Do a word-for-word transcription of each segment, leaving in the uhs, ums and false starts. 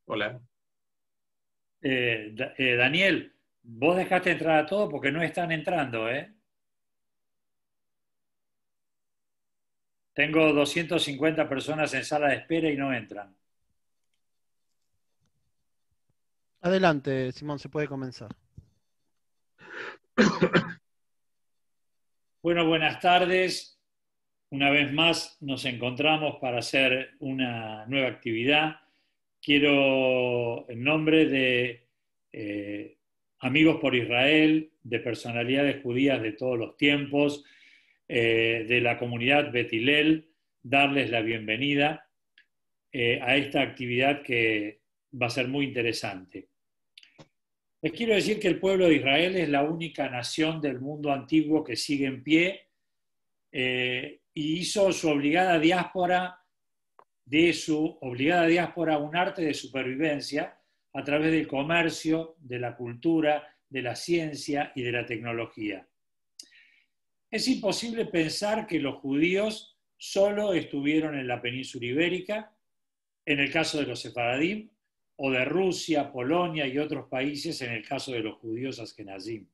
Hola. Eh, Da- eh, Daniel, vos dejaste entrar a todos porque no están entrando, ¿eh? Tengo doscientas cincuenta personas en sala de espera y no entran. Adelante, Simón, se puede comenzar. Bueno, buenas tardes. Una vez más nos encontramos para hacer una nueva actividad. Quiero, en nombre de eh, Amigos por Israel, de personalidades judías de todos los tiempos, eh, de la comunidad Bet Hillel, darles la bienvenida eh, a esta actividad que va a ser muy interesante. Les quiero decir que el pueblo de Israel es la única nación del mundo antiguo que sigue en pie eh, y hizo su obligada diáspora, de su obligada diáspora un arte de supervivencia a través del comercio, de la cultura, de la ciencia y de la tecnología. Es imposible pensar que los judíos solo estuvieron en la península ibérica, en el caso de los sefaradim, o de Rusia, Polonia y otros países en el caso de los judíos askenazim.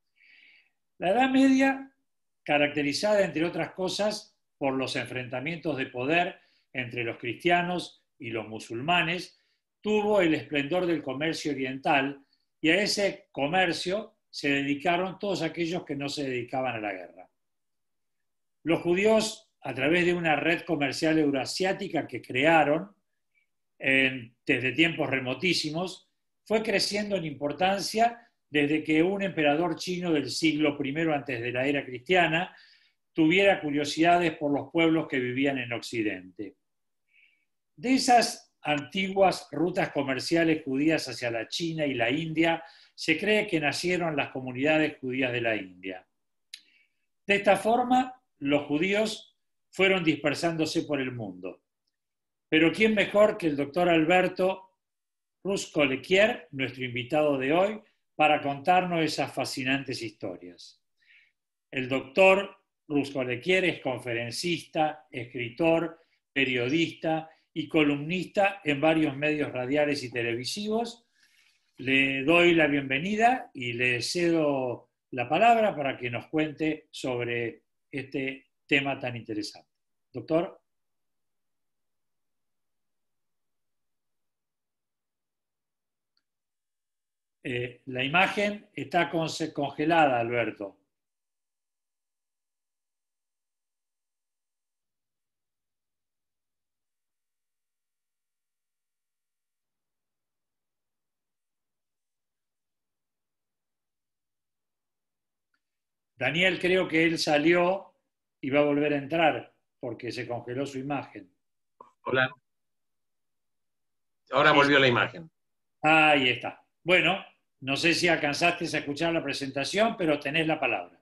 La Edad Media, caracterizada entre otras cosas por los enfrentamientos de poder entre los cristianos y los musulmanes, tuvo el esplendor del comercio oriental y a ese comercio se dedicaron todos aquellos que no se dedicaban a la guerra. Los judíos, a través de una red comercial euroasiática que crearon en, desde tiempos remotísimos, fue creciendo en importancia desde que un emperador chino del siglo primero antes de la era cristiana tuviera curiosidades por los pueblos que vivían en Occidente. De esas antiguas rutas comerciales judías hacia la China y la India, se cree que nacieron las comunidades judías de la India. De esta forma, los judíos fueron dispersándose por el mundo. Pero ¿quién mejor que el doctor Alberto Rusko-Lequier, nuestro invitado de hoy, para contarnos esas fascinantes historias? El doctor Rusko-Lequier es conferencista, escritor, periodista y columnista en varios medios radiales y televisivos. Le doy la bienvenida y le cedo la palabra para que nos cuente sobre este tema tan interesante. Doctor. Eh, la imagen está congelada, Alberto. Daniel, creo que él salió y va a volver a entrar porque se congeló su imagen. Hola. Ahora Sí. volvió la imagen. Ahí está. Bueno, no sé si alcanzaste a escuchar la presentación, pero tenés la palabra.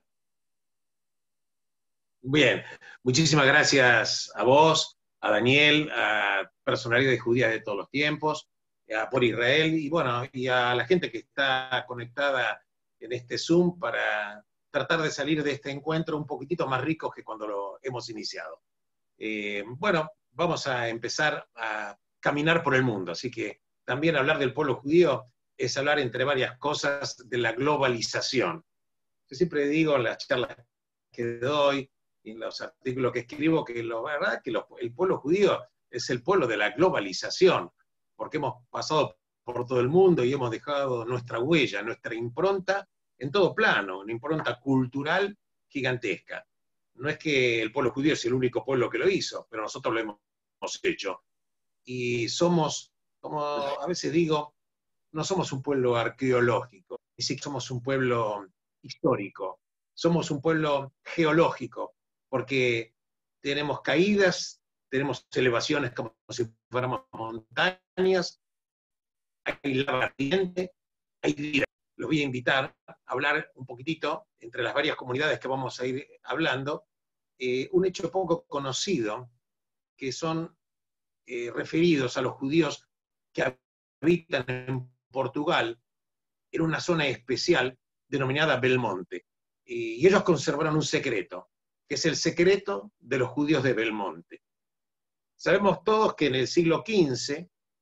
Bien, muchísimas gracias a vos, a Daniel, a personalidades judías de todos los tiempos, a Por Israel y bueno, y a la gente que está conectada en este Zoom para tratar de salir de este encuentro un poquitito más ricos que cuando lo hemos iniciado. Eh, bueno, vamos a empezar a caminar por el mundo, así que también hablar del pueblo judío es hablar entre varias cosas de la globalización. Yo siempre digo en las charlas que doy, en los artículos que escribo, que la verdad que los, el pueblo judío es el pueblo de la globalización, porque hemos pasado por todo el mundo y hemos dejado nuestra huella, nuestra impronta en todo plano, una impronta cultural gigantesca. No es que el pueblo judío es el único pueblo que lo hizo, pero nosotros lo hemos hecho. Y somos, como a veces digo, no somos un pueblo arqueológico, ni siquiera somos un pueblo histórico, somos un pueblo geológico, porque tenemos caídas, tenemos elevaciones como si fuéramos montañas, hay lava ardiente, hay vida. Los voy a invitar a hablar un poquitito, entre las varias comunidades que vamos a ir hablando, eh, un hecho poco conocido, que son eh, referidos a los judíos que habitan en Portugal, en una zona especial denominada Belmonte. Y ellos conservaron un secreto, que es el secreto de los judíos de Belmonte. Sabemos todos que en el siglo quince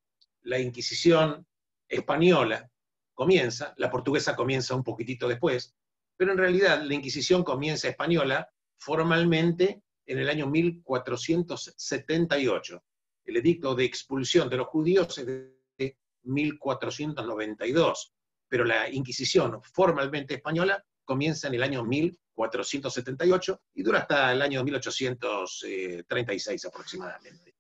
la Inquisición española comienza, la portuguesa comienza un poquitito después, pero en realidad la Inquisición comienza española formalmente en el año mil cuatrocientos setenta y ocho. El edicto de expulsión de los judíos es de mil cuatrocientos noventa y dos, pero la Inquisición formalmente española comienza en el año mil cuatrocientos setenta y ocho y dura hasta el año mil ochocientos treinta y seis aproximadamente.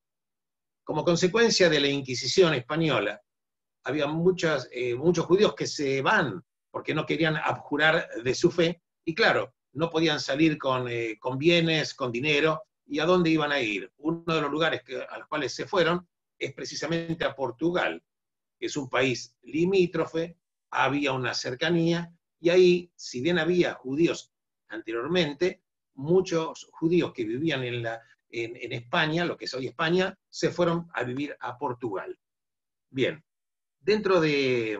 Como consecuencia de la Inquisición española, había muchas, eh, muchos judíos que se van porque no querían abjurar de su fe, y claro, no podían salir con, eh, con bienes, con dinero, ¿y a dónde iban a ir? Uno de los lugares que, a los cuales se fueron es precisamente a Portugal, que es un país limítrofe, había una cercanía, y ahí, si bien había judíos anteriormente, muchos judíos que vivían en, la, en, en España, lo que es hoy España, se fueron a vivir a Portugal. Bien, dentro de,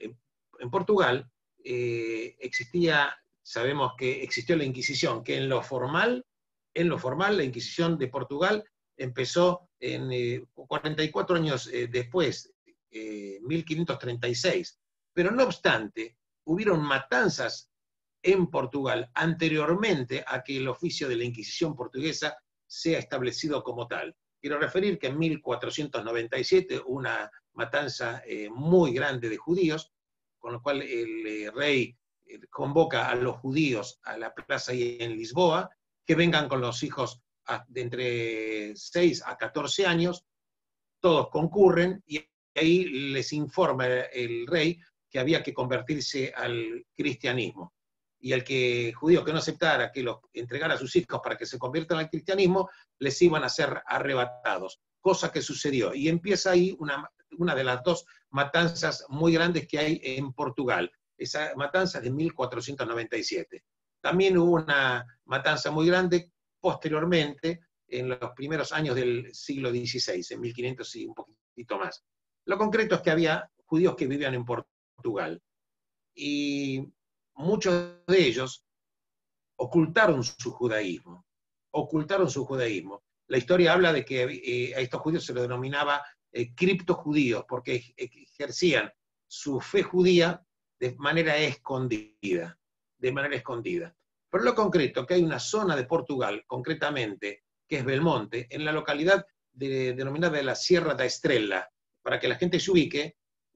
en Portugal, eh, existía, sabemos que existió la Inquisición, que en lo formal, en lo formal, la Inquisición de Portugal empezó en eh, cuarenta y cuatro años eh, después, eh, mil quinientos treinta y seis, pero no obstante, hubieron matanzas en Portugal anteriormente a que el oficio de la Inquisición portuguesa sea establecido como tal. Quiero referir que en mil cuatrocientos noventa y siete hubo una matanza eh, muy grande de judíos, con lo cual el eh, rey eh, convoca a los judíos a la plaza ahí en Lisboa, que vengan con los hijos a, de entre seis a catorce años, todos concurren, y ahí les informa el rey que había que convertirse al cristianismo. Y el que, judío que no aceptara que los entregara a sus hijos para que se conviertan al cristianismo, les iban a ser arrebatados, cosa que sucedió. Y empieza ahí una, una de las dos matanzas muy grandes que hay en Portugal. Esa matanza es de mil cuatrocientos noventa y siete. También hubo una matanza muy grande posteriormente, en los primeros años del siglo dieciséis, en mil quinientos y un poquitito más. Lo concreto es que había judíos que vivían en Portugal. Y muchos de ellos ocultaron su judaísmo, ocultaron su judaísmo. La historia habla de que eh, a estos judíos se los denominaba eh, criptojudíos, porque ejercían su fe judía de manera escondida, de manera escondida. Pero lo concreto, que hay una zona de Portugal, concretamente, que es Belmonte, en la localidad de, denominada de la Sierra da Estrela, para que la gente se ubique,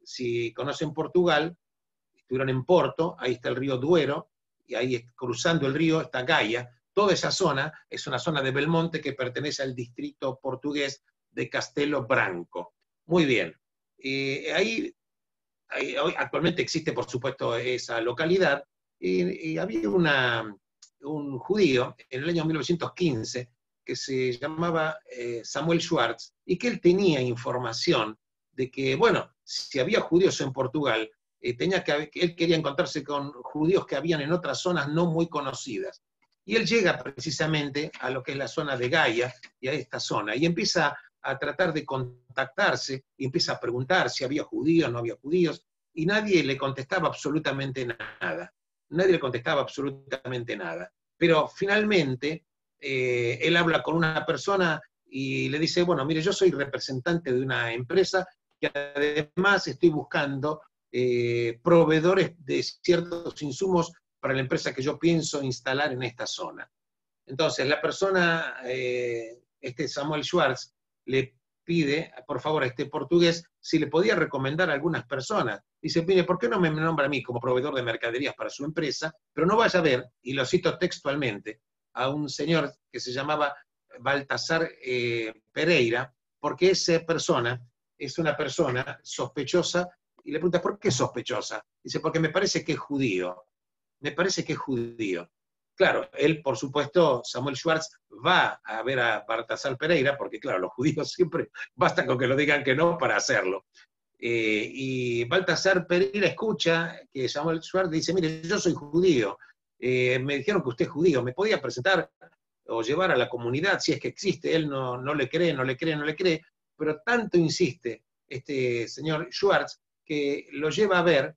si conocen Portugal, estuvieron en Porto, ahí está el río Duero, y ahí cruzando el río está Gaia. Toda esa zona es una zona de Belmonte que pertenece al distrito portugués de Castelo Branco. Muy bien. Eh, ahí, ahí hoy, actualmente existe, por supuesto, esa localidad, y, y había una, un judío en el año mil novecientos quince que se llamaba eh, Samuel Schwartz, y que él tenía información de que, bueno, si había judíos en Portugal, Eh, tenía que, él quería encontrarse con judíos que habían en otras zonas no muy conocidas. Y él llega precisamente a lo que es la zona de Gaia y a esta zona, y empieza a tratar de contactarse, y empieza a preguntar si había judíos, no había judíos, y nadie le contestaba absolutamente nada. Nadie le contestaba absolutamente nada. Pero finalmente eh, él habla con una persona y le dice, bueno, mire, yo soy representante de una empresa que además estoy buscando Eh, proveedores de ciertos insumos para la empresa que yo pienso instalar en esta zona. Entonces, la persona, eh, este Samuel Schwartz, le pide, por favor, a este portugués, si le podía recomendar a algunas personas. Dice, mire, ¿por qué no me nombra a mí como proveedor de mercaderías para su empresa? Pero no vaya a ver, y lo cito textualmente, a un señor que se llamaba Baltasar eh, Pereira, porque esa persona es una persona sospechosa. Y le pregunta, ¿por qué es sospechosa? Dice, porque me parece que es judío. Me parece que es judío. Claro, él, por supuesto, Samuel Schwartz, va a ver a Baltasar Pereira, porque claro, los judíos siempre basta con que lo digan que no para hacerlo. Eh, y Baltasar Pereira escucha que Samuel Schwartz dice, mire, yo soy judío, eh, me dijeron que usted es judío, ¿me podía presentar o llevar a la comunidad si es que existe? Él no, no le cree, no le cree, no le cree, pero tanto insiste este señor Schwartz, que lo lleva a ver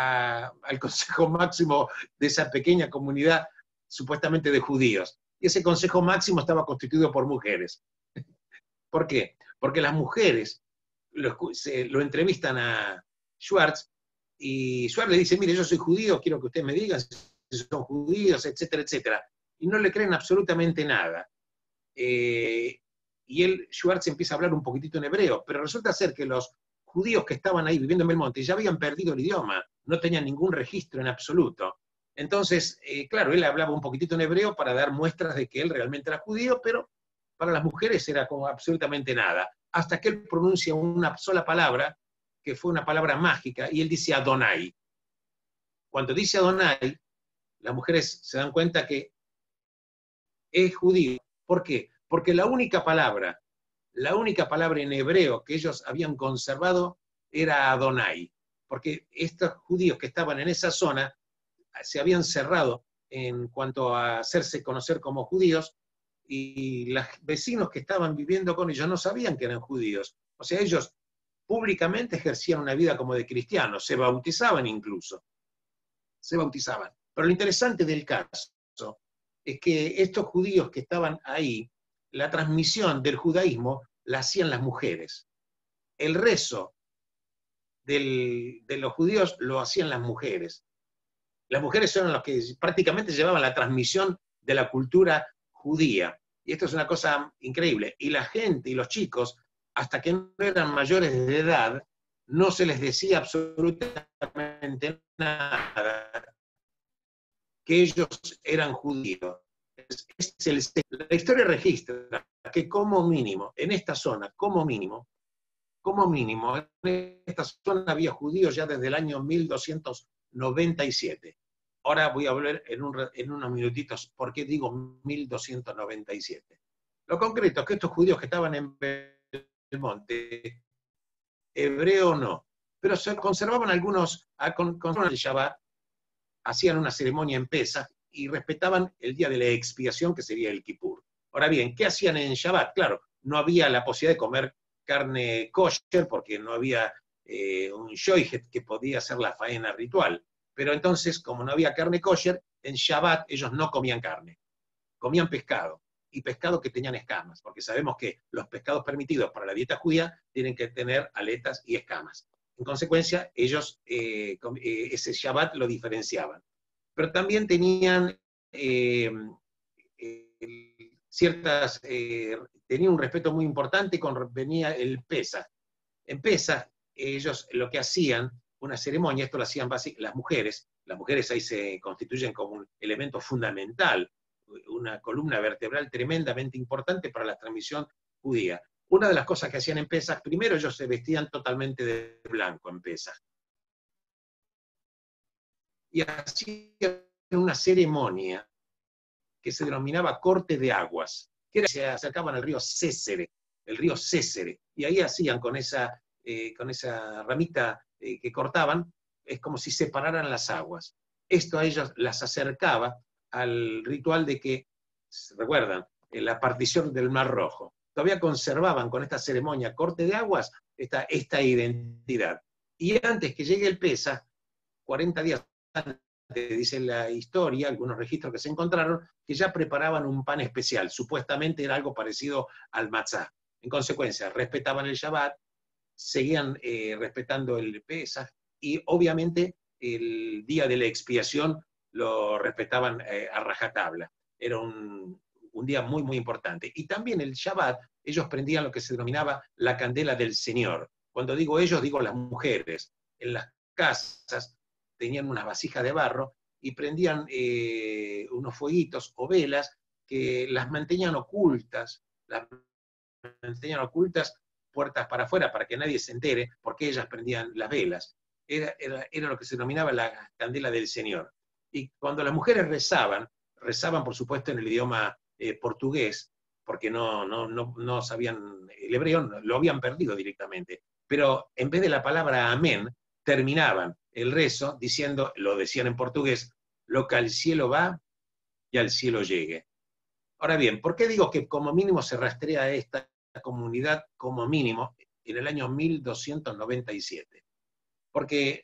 a, al Consejo Máximo de esa pequeña comunidad supuestamente de judíos. Y ese Consejo Máximo estaba constituido por mujeres. ¿Por qué? Porque las mujeres lo, se, lo entrevistan a Schwartz, y Schwartz le dice, mire, yo soy judío, quiero que ustedes me digan si son judíos, etcétera, etcétera. Y no le creen absolutamente nada. Eh, y él, Schwartz, empieza a hablar un poquitito en hebreo, pero resulta ser que los judíos que estaban ahí viviendo en Belmonte ya habían perdido el idioma, no tenían ningún registro en absoluto. Entonces, eh, claro, él hablaba un poquitito en hebreo para dar muestras de que él realmente era judío, pero para las mujeres era como absolutamente nada, hasta que él pronuncia una sola palabra, que fue una palabra mágica, y él dice Adonai. Cuando dice Adonai, las mujeres se dan cuenta que es judío. ¿Por qué? Porque la única palabra, la única palabra en hebreo que ellos habían conservado era Adonai, porque estos judíos que estaban en esa zona se habían cerrado en cuanto a hacerse conocer como judíos, y los vecinos que estaban viviendo con ellos no sabían que eran judíos. O sea, ellos públicamente ejercían una vida como de cristianos, se bautizaban incluso, se bautizaban. Pero lo interesante del caso es que estos judíos que estaban ahí, la transmisión del judaísmo la hacían las mujeres. El rezo del, de los judíos lo hacían las mujeres. Las mujeres eran los que prácticamente llevaban la transmisión de la cultura judía. Y esto es una cosa increíble. Y la gente y los chicos, hasta que no eran mayores de edad, no se les decía absolutamente nada que ellos eran judíos. Es, es el, la historia registra que como mínimo, en esta zona, como mínimo, como mínimo, en esta zona había judíos ya desde el año mil doscientos noventa y siete. Ahora voy a hablar en, un, en unos minutitos por qué digo mil doscientos noventa y siete. Lo concreto es que estos judíos que estaban en Belmonte, hebreo no, pero se conservaban algunos, con, con el Shabbat, hacían una ceremonia en Pesaj y respetaban el día de la expiación, que sería el Kippur. Ahora bien, ¿qué hacían en Shabbat? Claro, no había la posibilidad de comer carne kosher porque no había eh, un shoyhet que podía hacer la faena ritual. Pero entonces, como no había carne kosher, en Shabbat ellos no comían carne, comían pescado, y pescado que tenían escamas, porque sabemos que los pescados permitidos para la dieta judía tienen que tener aletas y escamas. En consecuencia, ellos eh, ese Shabbat lo diferenciaban. Pero también tenían eh, eh, ciertas, eh, tenían un respeto muy importante con venía el Pesaj. En Pesaj, ellos lo que hacían, una ceremonia, esto lo hacían básicamente las mujeres, las mujeres ahí se constituyen como un elemento fundamental, una columna vertebral tremendamente importante para la transmisión judía. Una de las cosas que hacían en Pesaj, primero ellos se vestían totalmente de blanco en Pesaj. Y hacían una ceremonia que se denominaba corte de aguas, que era, se acercaban al río Césere, el río Césere, y ahí hacían con esa, eh, con esa ramita eh, que cortaban, es como si separaran las aguas. Esto a ellos las acercaba al ritual de que, recuerdan, la partición del Mar Rojo. Todavía conservaban con esta ceremonia corte de aguas esta, esta identidad. Y antes que llegue el Pesaj, cuarenta días antes, dice la historia, algunos registros que se encontraron, que ya preparaban un pan especial, supuestamente era algo parecido al matzá. En consecuencia, respetaban el Shabbat, seguían eh, respetando el Pesaj, y obviamente el día de la expiación lo respetaban eh, a rajatabla. Era un, un día muy, muy importante. Y también el Shabbat, ellos prendían lo que se denominaba la candela del Señor. Cuando digo ellos, digo las mujeres. En las casas tenían unas vasijas de barro y prendían eh, unos fueguitos o velas que las mantenían ocultas, las mantenían ocultas puertas para afuera para que nadie se entere, porque ellas prendían las velas. Era, era, era lo que se denominaba la candela del Señor. Y cuando las mujeres rezaban, rezaban por supuesto en el idioma eh, portugués, porque no, no, no, no sabían el hebreo, lo habían perdido directamente. Pero en vez de la palabra amén, terminaban el rezo diciendo, lo decían en portugués, lo que al cielo va y al cielo llegue. Ahora bien, ¿por qué digo que como mínimo se rastrea a esta comunidad como mínimo en el año mil doscientos noventa y siete? Porque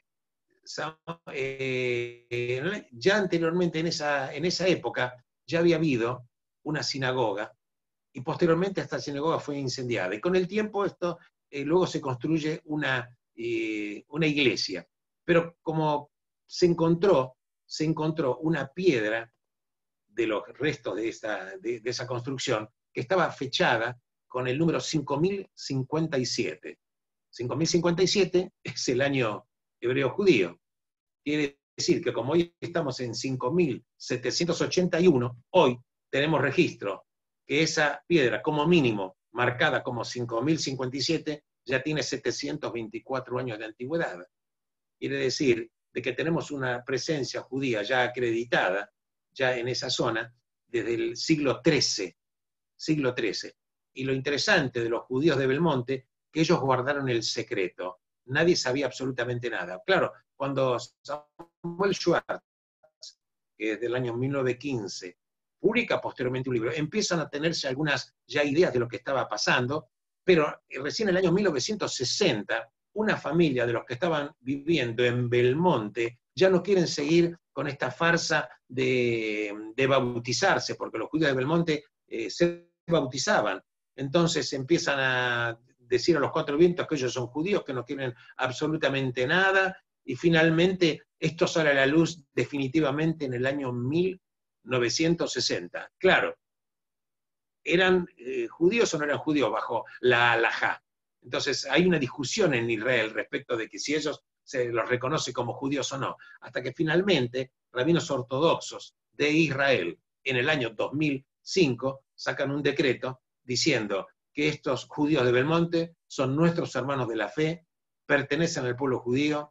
eh, ya anteriormente en esa, en esa época ya había habido una sinagoga y posteriormente esta sinagoga fue incendiada. Y con el tiempo esto eh, luego se construye una, eh, una iglesia. Pero como se encontró, se encontró una piedra de los restos de esa, de, de esa construcción que estaba fechada con el número cinco mil cincuenta y siete. cinco mil cincuenta y siete es el año hebreo judío. Quiere decir que como hoy estamos en cinco mil setecientos ochenta y uno, hoy tenemos registro que esa piedra, como mínimo, marcada como cinco mil cincuenta y siete, ya tiene setecientos veinticuatro años de antigüedad. Quiere decir de que tenemos una presencia judía ya acreditada, ya en esa zona, desde el siglo trece. Siglo trece. Y lo interesante de los judíos de Belmonte, que ellos guardaron el secreto. Nadie sabía absolutamente nada. Claro, cuando Samuel Schwartz, que es del año mil novecientos quince, publica posteriormente un libro, empiezan a tenerse algunas ya ideas de lo que estaba pasando, pero recién en el año mil novecientos sesenta, una familia de los que estaban viviendo en Belmonte ya no quieren seguir con esta farsa de, de bautizarse, porque los judíos de Belmonte eh, se bautizaban. Entonces empiezan a decir a los cuatro vientos que ellos son judíos, que no quieren absolutamente nada, y finalmente esto sale a la luz definitivamente en el año mil novecientos sesenta. Claro, ¿eran eh, judíos o no eran judíos bajo la halajá? Entonces hay una discusión en Israel respecto de que si ellos se los reconoce como judíos o no, hasta que finalmente rabinos ortodoxos de Israel en el año dos mil cinco sacan un decreto diciendo que estos judíos de Belmonte son nuestros hermanos de la fe, pertenecen al pueblo judío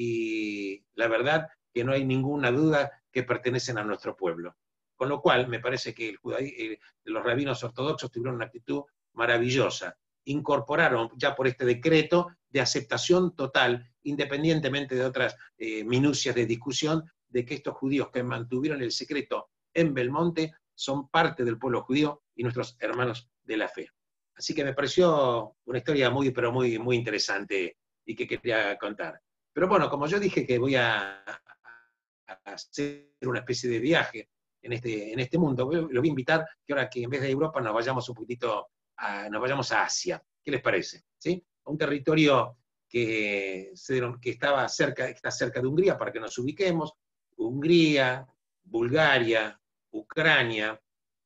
y la verdad que no hay ninguna duda que pertenecen a nuestro pueblo. Con lo cual me parece que el judaí, eh, los rabinos ortodoxos tuvieron una actitud maravillosa. Incorporaron ya por este decreto de aceptación total, independientemente de otras eh, minucias de discusión, de que estos judíos que mantuvieron el secreto en Belmonte son parte del pueblo judío y nuestros hermanos de la fe. Así que me pareció una historia muy, pero muy, muy interesante y que quería contar. Pero bueno, como yo dije que voy a, a hacer una especie de viaje en este, en este mundo, lo voy a invitar que ahora que en vez de Europa nos vayamos un poquitito a, nos vayamos a Asia. ¿Qué les parece? ¿Sí? A un territorio que, que estaba cerca, está cerca de Hungría, para que nos ubiquemos. Hungría, Bulgaria, Ucrania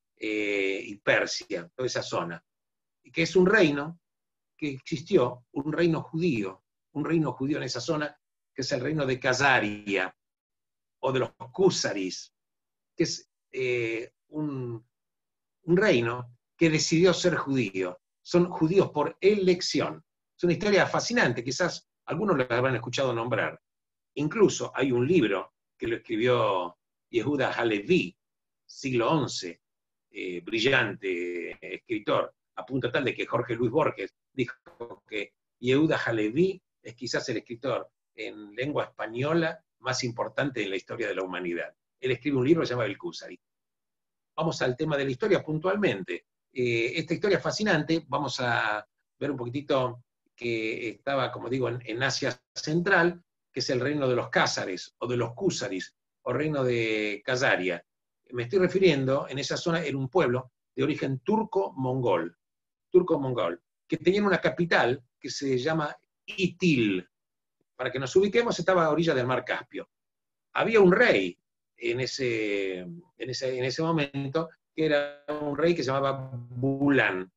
eh, y Persia, toda esa zona. Y que es un reino que existió, un reino judío, un reino judío en esa zona, que es el reino de Khazaria, o de los Kúzaris, que es eh, un, un reino que decidió ser judío. Son judíos por elección. Es una historia fascinante, quizás algunos lo habrán escuchado nombrar. Incluso hay un libro que lo escribió Yehuda Halevi, siglo once, eh, brillante eh, escritor, a punto tal de que Jorge Luis Borges dijo que Yehuda Halevi es quizás el escritor en lengua española más importante en la historia de la humanidad. Él escribe un libro que se llama El Kuzari. Vamos al tema de la historia puntualmente. Eh, esta historia fascinante, vamos a ver un poquitito que estaba, como digo, en, en Asia Central, que es el reino de los Cázares, o de los Kúzaris, o reino de Khazaria. Me estoy refiriendo, en esa zona era un pueblo de origen turco-mongol, turco-mongol, que tenían una capital que se llama Itil. Para que nos ubiquemos, estaba a orilla del mar Caspio. Había un rey en ese, en ese, en ese momento, que era un rey que se llamaba Bulan.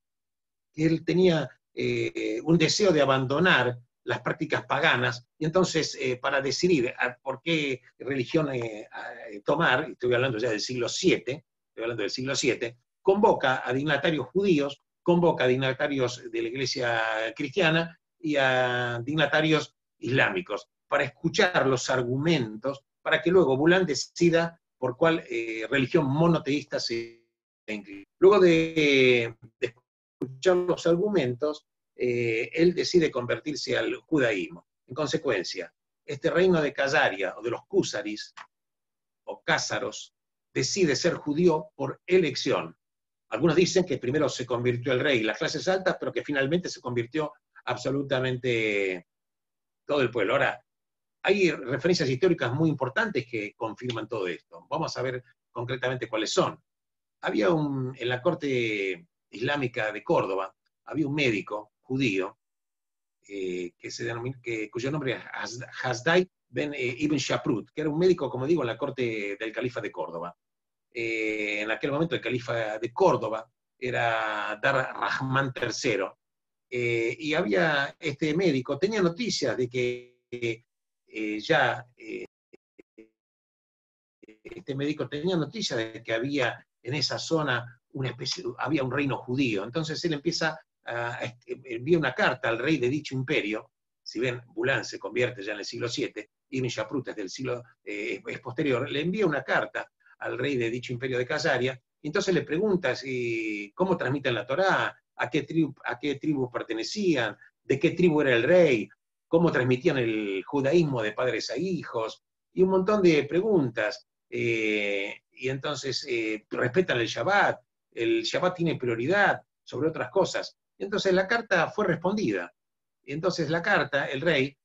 Él tenía eh, un deseo de abandonar las prácticas paganas, y entonces eh, para decidir a, por qué religión eh, a, tomar, estoy hablando ya del siglo siete, estoy hablando del siglo siete, convoca a dignatarios judíos, convoca a dignatarios de la iglesia cristiana y a dignatarios islámicos, para escuchar los argumentos, para que luego Bulan decida por cuál eh, religión monoteísta se inclina. Luego de, de escuchar los argumentos, eh, él decide convertirse al judaísmo. En consecuencia, este reino de Khazaria, o de los Kúzaris, o Cázaros, decide ser judío por elección. Algunos dicen que primero se convirtió el rey y las clases altas, pero que finalmente se convirtió absolutamente todo el pueblo. Ahora, hay referencias históricas muy importantes que confirman todo esto. Vamos a ver concretamente cuáles son. Había un, en la corte islámica de Córdoba, había un médico judío eh, que se denomina, que, cuyo nombre es Hasdai ben eh, Ibn Shaprut, que era un médico, como digo, en la corte del califa de Córdoba. Eh, en aquel momento el califa de Córdoba era Dar Rahman tercero, eh, y había este médico, tenía noticias de que eh, ya eh, este médico tenía noticias de que había en esa zona una especie, había un reino judío. Entonces él empieza a, a envía una carta al rey de dicho imperio. Si bien Bulán se convierte ya en el siglo siete, Ibn Shaprut es del siglo eh, es posterior, le envía una carta al rey de dicho imperio de Khazaria, y entonces le pregunta si, cómo transmiten la Torá, a qué, tribu, a qué tribu pertenecían, de qué tribu era el rey, cómo transmitían el judaísmo de padres a hijos, y un montón de preguntas. Eh, y entonces eh, respetan el Shabbat, el Shabbat tiene prioridad sobre otras cosas. Y entonces la carta fue respondida. Y entonces la carta, el rey,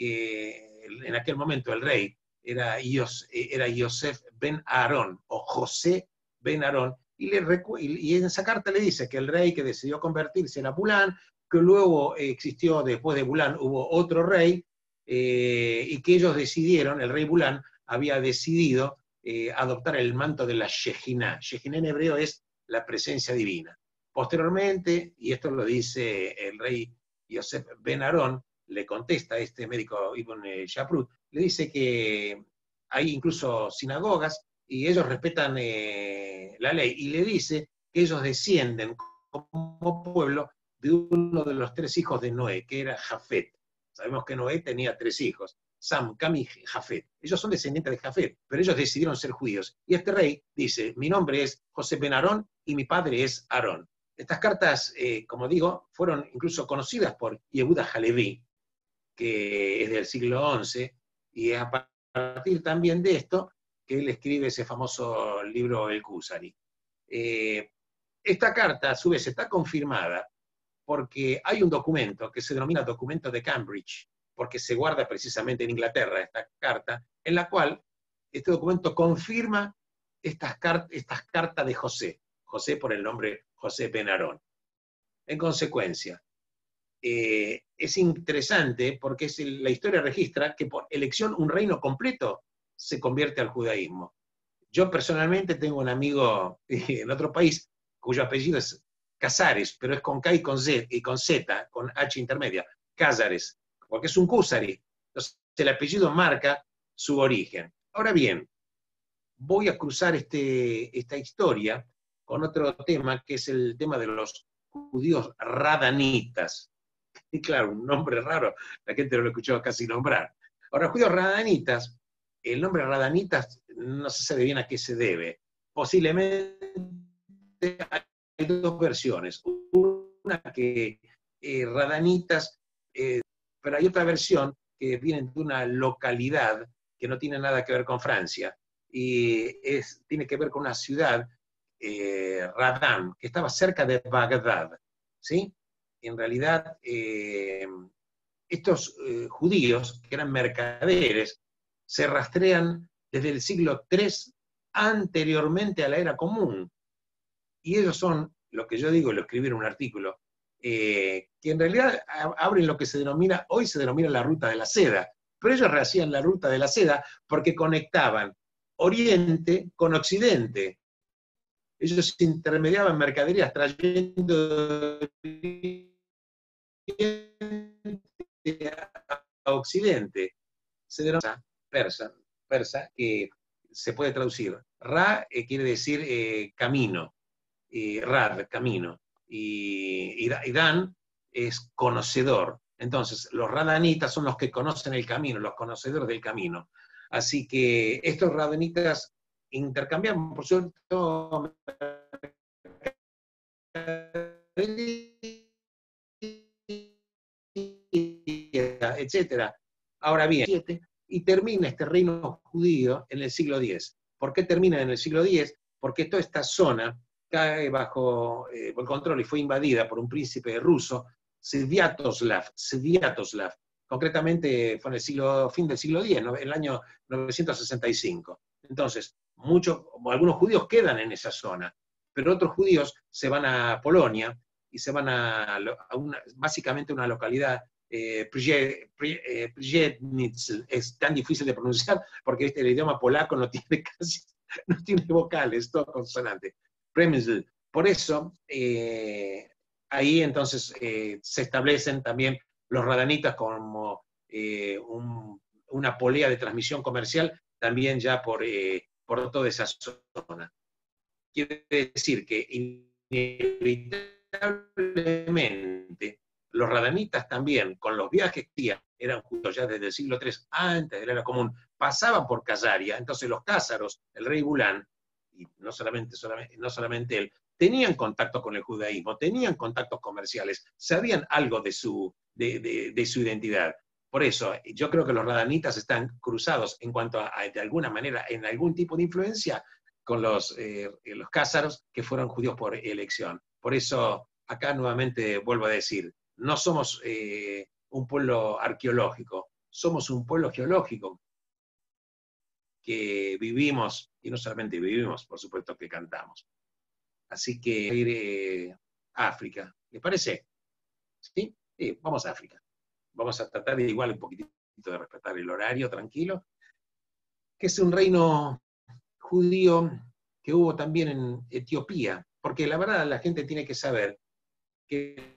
que en aquel momento el rey era, Yos, era Yosef ben Aarón, o José ben Aarón, y, le, y en esa carta le dice que el rey que decidió convertirse era Bulán, que luego existió, después de Bulán, hubo otro rey, eh, y que ellos decidieron, el rey Bulán había decidido eh, adoptar el manto de la Shejiná. Shejiná en hebreo es la presencia divina. Posteriormente, y esto lo dice el rey Yosef ben Aarón, le contesta a este médico Ibn Shaprut, le dice que hay incluso sinagogas y ellos respetan eh, la ley, y le dice que ellos descienden como pueblo de uno de los tres hijos de Noé, que era Jafet. Sabemos que Noé tenía tres hijos, Sam, Cam y Jafet. Ellos son descendientes de Jafet, pero ellos decidieron ser judíos. Y este rey dice, mi nombre es José ben Aarón y mi padre es Aarón. Estas cartas, eh, como digo, fueron incluso conocidas por Yehuda Halevi, que es del siglo once, y a partir también de esto, que él escribe ese famoso libro El Kusari. Eh, esta carta, a su vez, está confirmada porque hay un documento que se denomina documento de Cambridge, porque se guarda precisamente en Inglaterra esta carta, en la cual este documento confirma estas, cart estas cartas de José, José por el nombre José ben Aarón. En consecuencia, eh, es interesante porque es el, la historia registra que por elección un reino completo se convierte al judaísmo. Yo personalmente tengo un amigo en otro país cuyo apellido es Casares, pero es con K y con Z, y con Z, con H intermedia, Cázares, porque es un Kusari. Entonces el apellido marca su origen. Ahora bien, voy a cruzar este, esta historia con otro tema, que es el tema de los judíos radanitas. Y claro, un nombre raro, la gente no lo escuchó casi nombrar. Ahora, judíos radanitas, el nombre radanitas no se sabe bien a qué se debe. Posiblemente hay dos versiones. Una que eh, radanitas, eh, pero hay otra versión que viene de una localidad que no tiene nada que ver con Francia, y es, tiene que ver con una ciudad, eh, Radán, que estaba cerca de Bagdad, ¿sí? En realidad, eh, estos eh, judíos, que eran mercaderes, se rastrean desde el siglo tres anteriormente a la era común. Y ellos son, lo que yo digo, lo escribí en un artículo, eh, que en realidad abren lo que se denomina, hoy se denomina la ruta de la seda, pero ellos rehacían la ruta de la seda porque conectaban Oriente con Occidente. Ellos intermediaban mercaderías trayendo a Occidente. Se denomina persa, persa, que se puede traducir. Ra eh, quiere decir eh, camino, y Rad, camino, y, y Dan es conocedor. Entonces, los radanitas son los que conocen el camino, los conocedores del camino. Así que estos radanitas intercambian, por cierto, etcétera. Ahora bien, y termina este reino judío en el siglo diez. ¿Por qué termina en el siglo diez? Porque toda esta zona cae bajo eh, el control y fue invadida por un príncipe ruso, Sviatoslav, Sviatoslav. Concretamente fue en el siglo, fin del siglo diez, ¿no? En el año novecientos sesenta y cinco. Entonces, muchos, algunos judíos quedan en esa zona, pero otros judíos se van a Polonia y se van a, a una, básicamente una localidad eh, Przemysl, es tan difícil de pronunciar porque ¿viste? El idioma polaco no tiene casi, no tiene vocales, todo consonante. Przemysl. Por eso, eh, ahí entonces eh, se establecen también los radanitas como eh, un, una polea de transmisión comercial también ya por, eh, por toda esa zona. Quiere decir que inevitablemente los radanitas también, con los viajes que eran judíos ya desde el siglo tres antes de la era común, pasaban por Khazaria, entonces los cázaros, el rey Bulán, y no solamente, solamente, no solamente él, tenían contacto con el judaísmo, tenían contactos comerciales, sabían algo de su, de, de, de su identidad. Por eso, yo creo que los radanitas están cruzados en cuanto a, a de alguna manera, en algún tipo de influencia con los, eh, los cázaros que fueron judíos por elección. Por eso, acá nuevamente vuelvo a decir, no somos eh, un pueblo arqueológico, somos un pueblo geológico que vivimos, y no solamente vivimos, por supuesto que cantamos. Así que ir eh, a África, ¿les parece? ¿Sí? Sí, vamos a África. Vamos a tratar de igual un poquitito de respetar el horario, tranquilo, que es un reino judío que hubo también en Etiopía, porque la verdad la gente tiene que saber que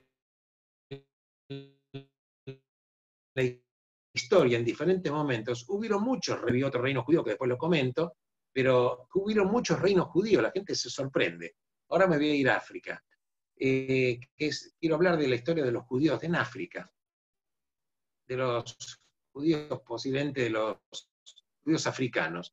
la historia en diferentes momentos, hubieron muchos, había otro reino judío que después lo comento, pero hubieron muchos reinos judíos, la gente se sorprende. Ahora me voy a ir a África. Eh, que es, quiero hablar de la historia de los judíos en África, de los judíos, posiblemente de los judíos africanos.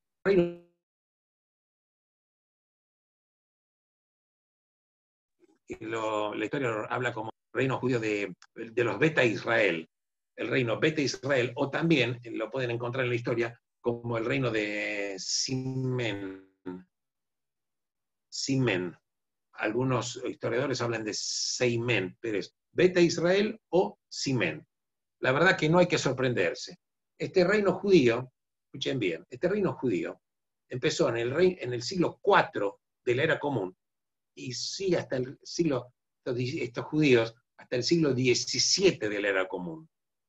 Lo, la historia habla como reino judío de, de los Beta Israel, el reino Beta Israel, o también lo pueden encontrar en la historia como el reino de Simen. Simen. Algunos historiadores hablan de Seimen, pero es Beta Israel o Simen. La verdad que no hay que sorprenderse. Este reino judío, escuchen bien, este reino judío empezó en el, rey, en el siglo cuatro de la era común y sigue hasta el siglo, estos, estos judíos, hasta el siglo diecisiete de la era común.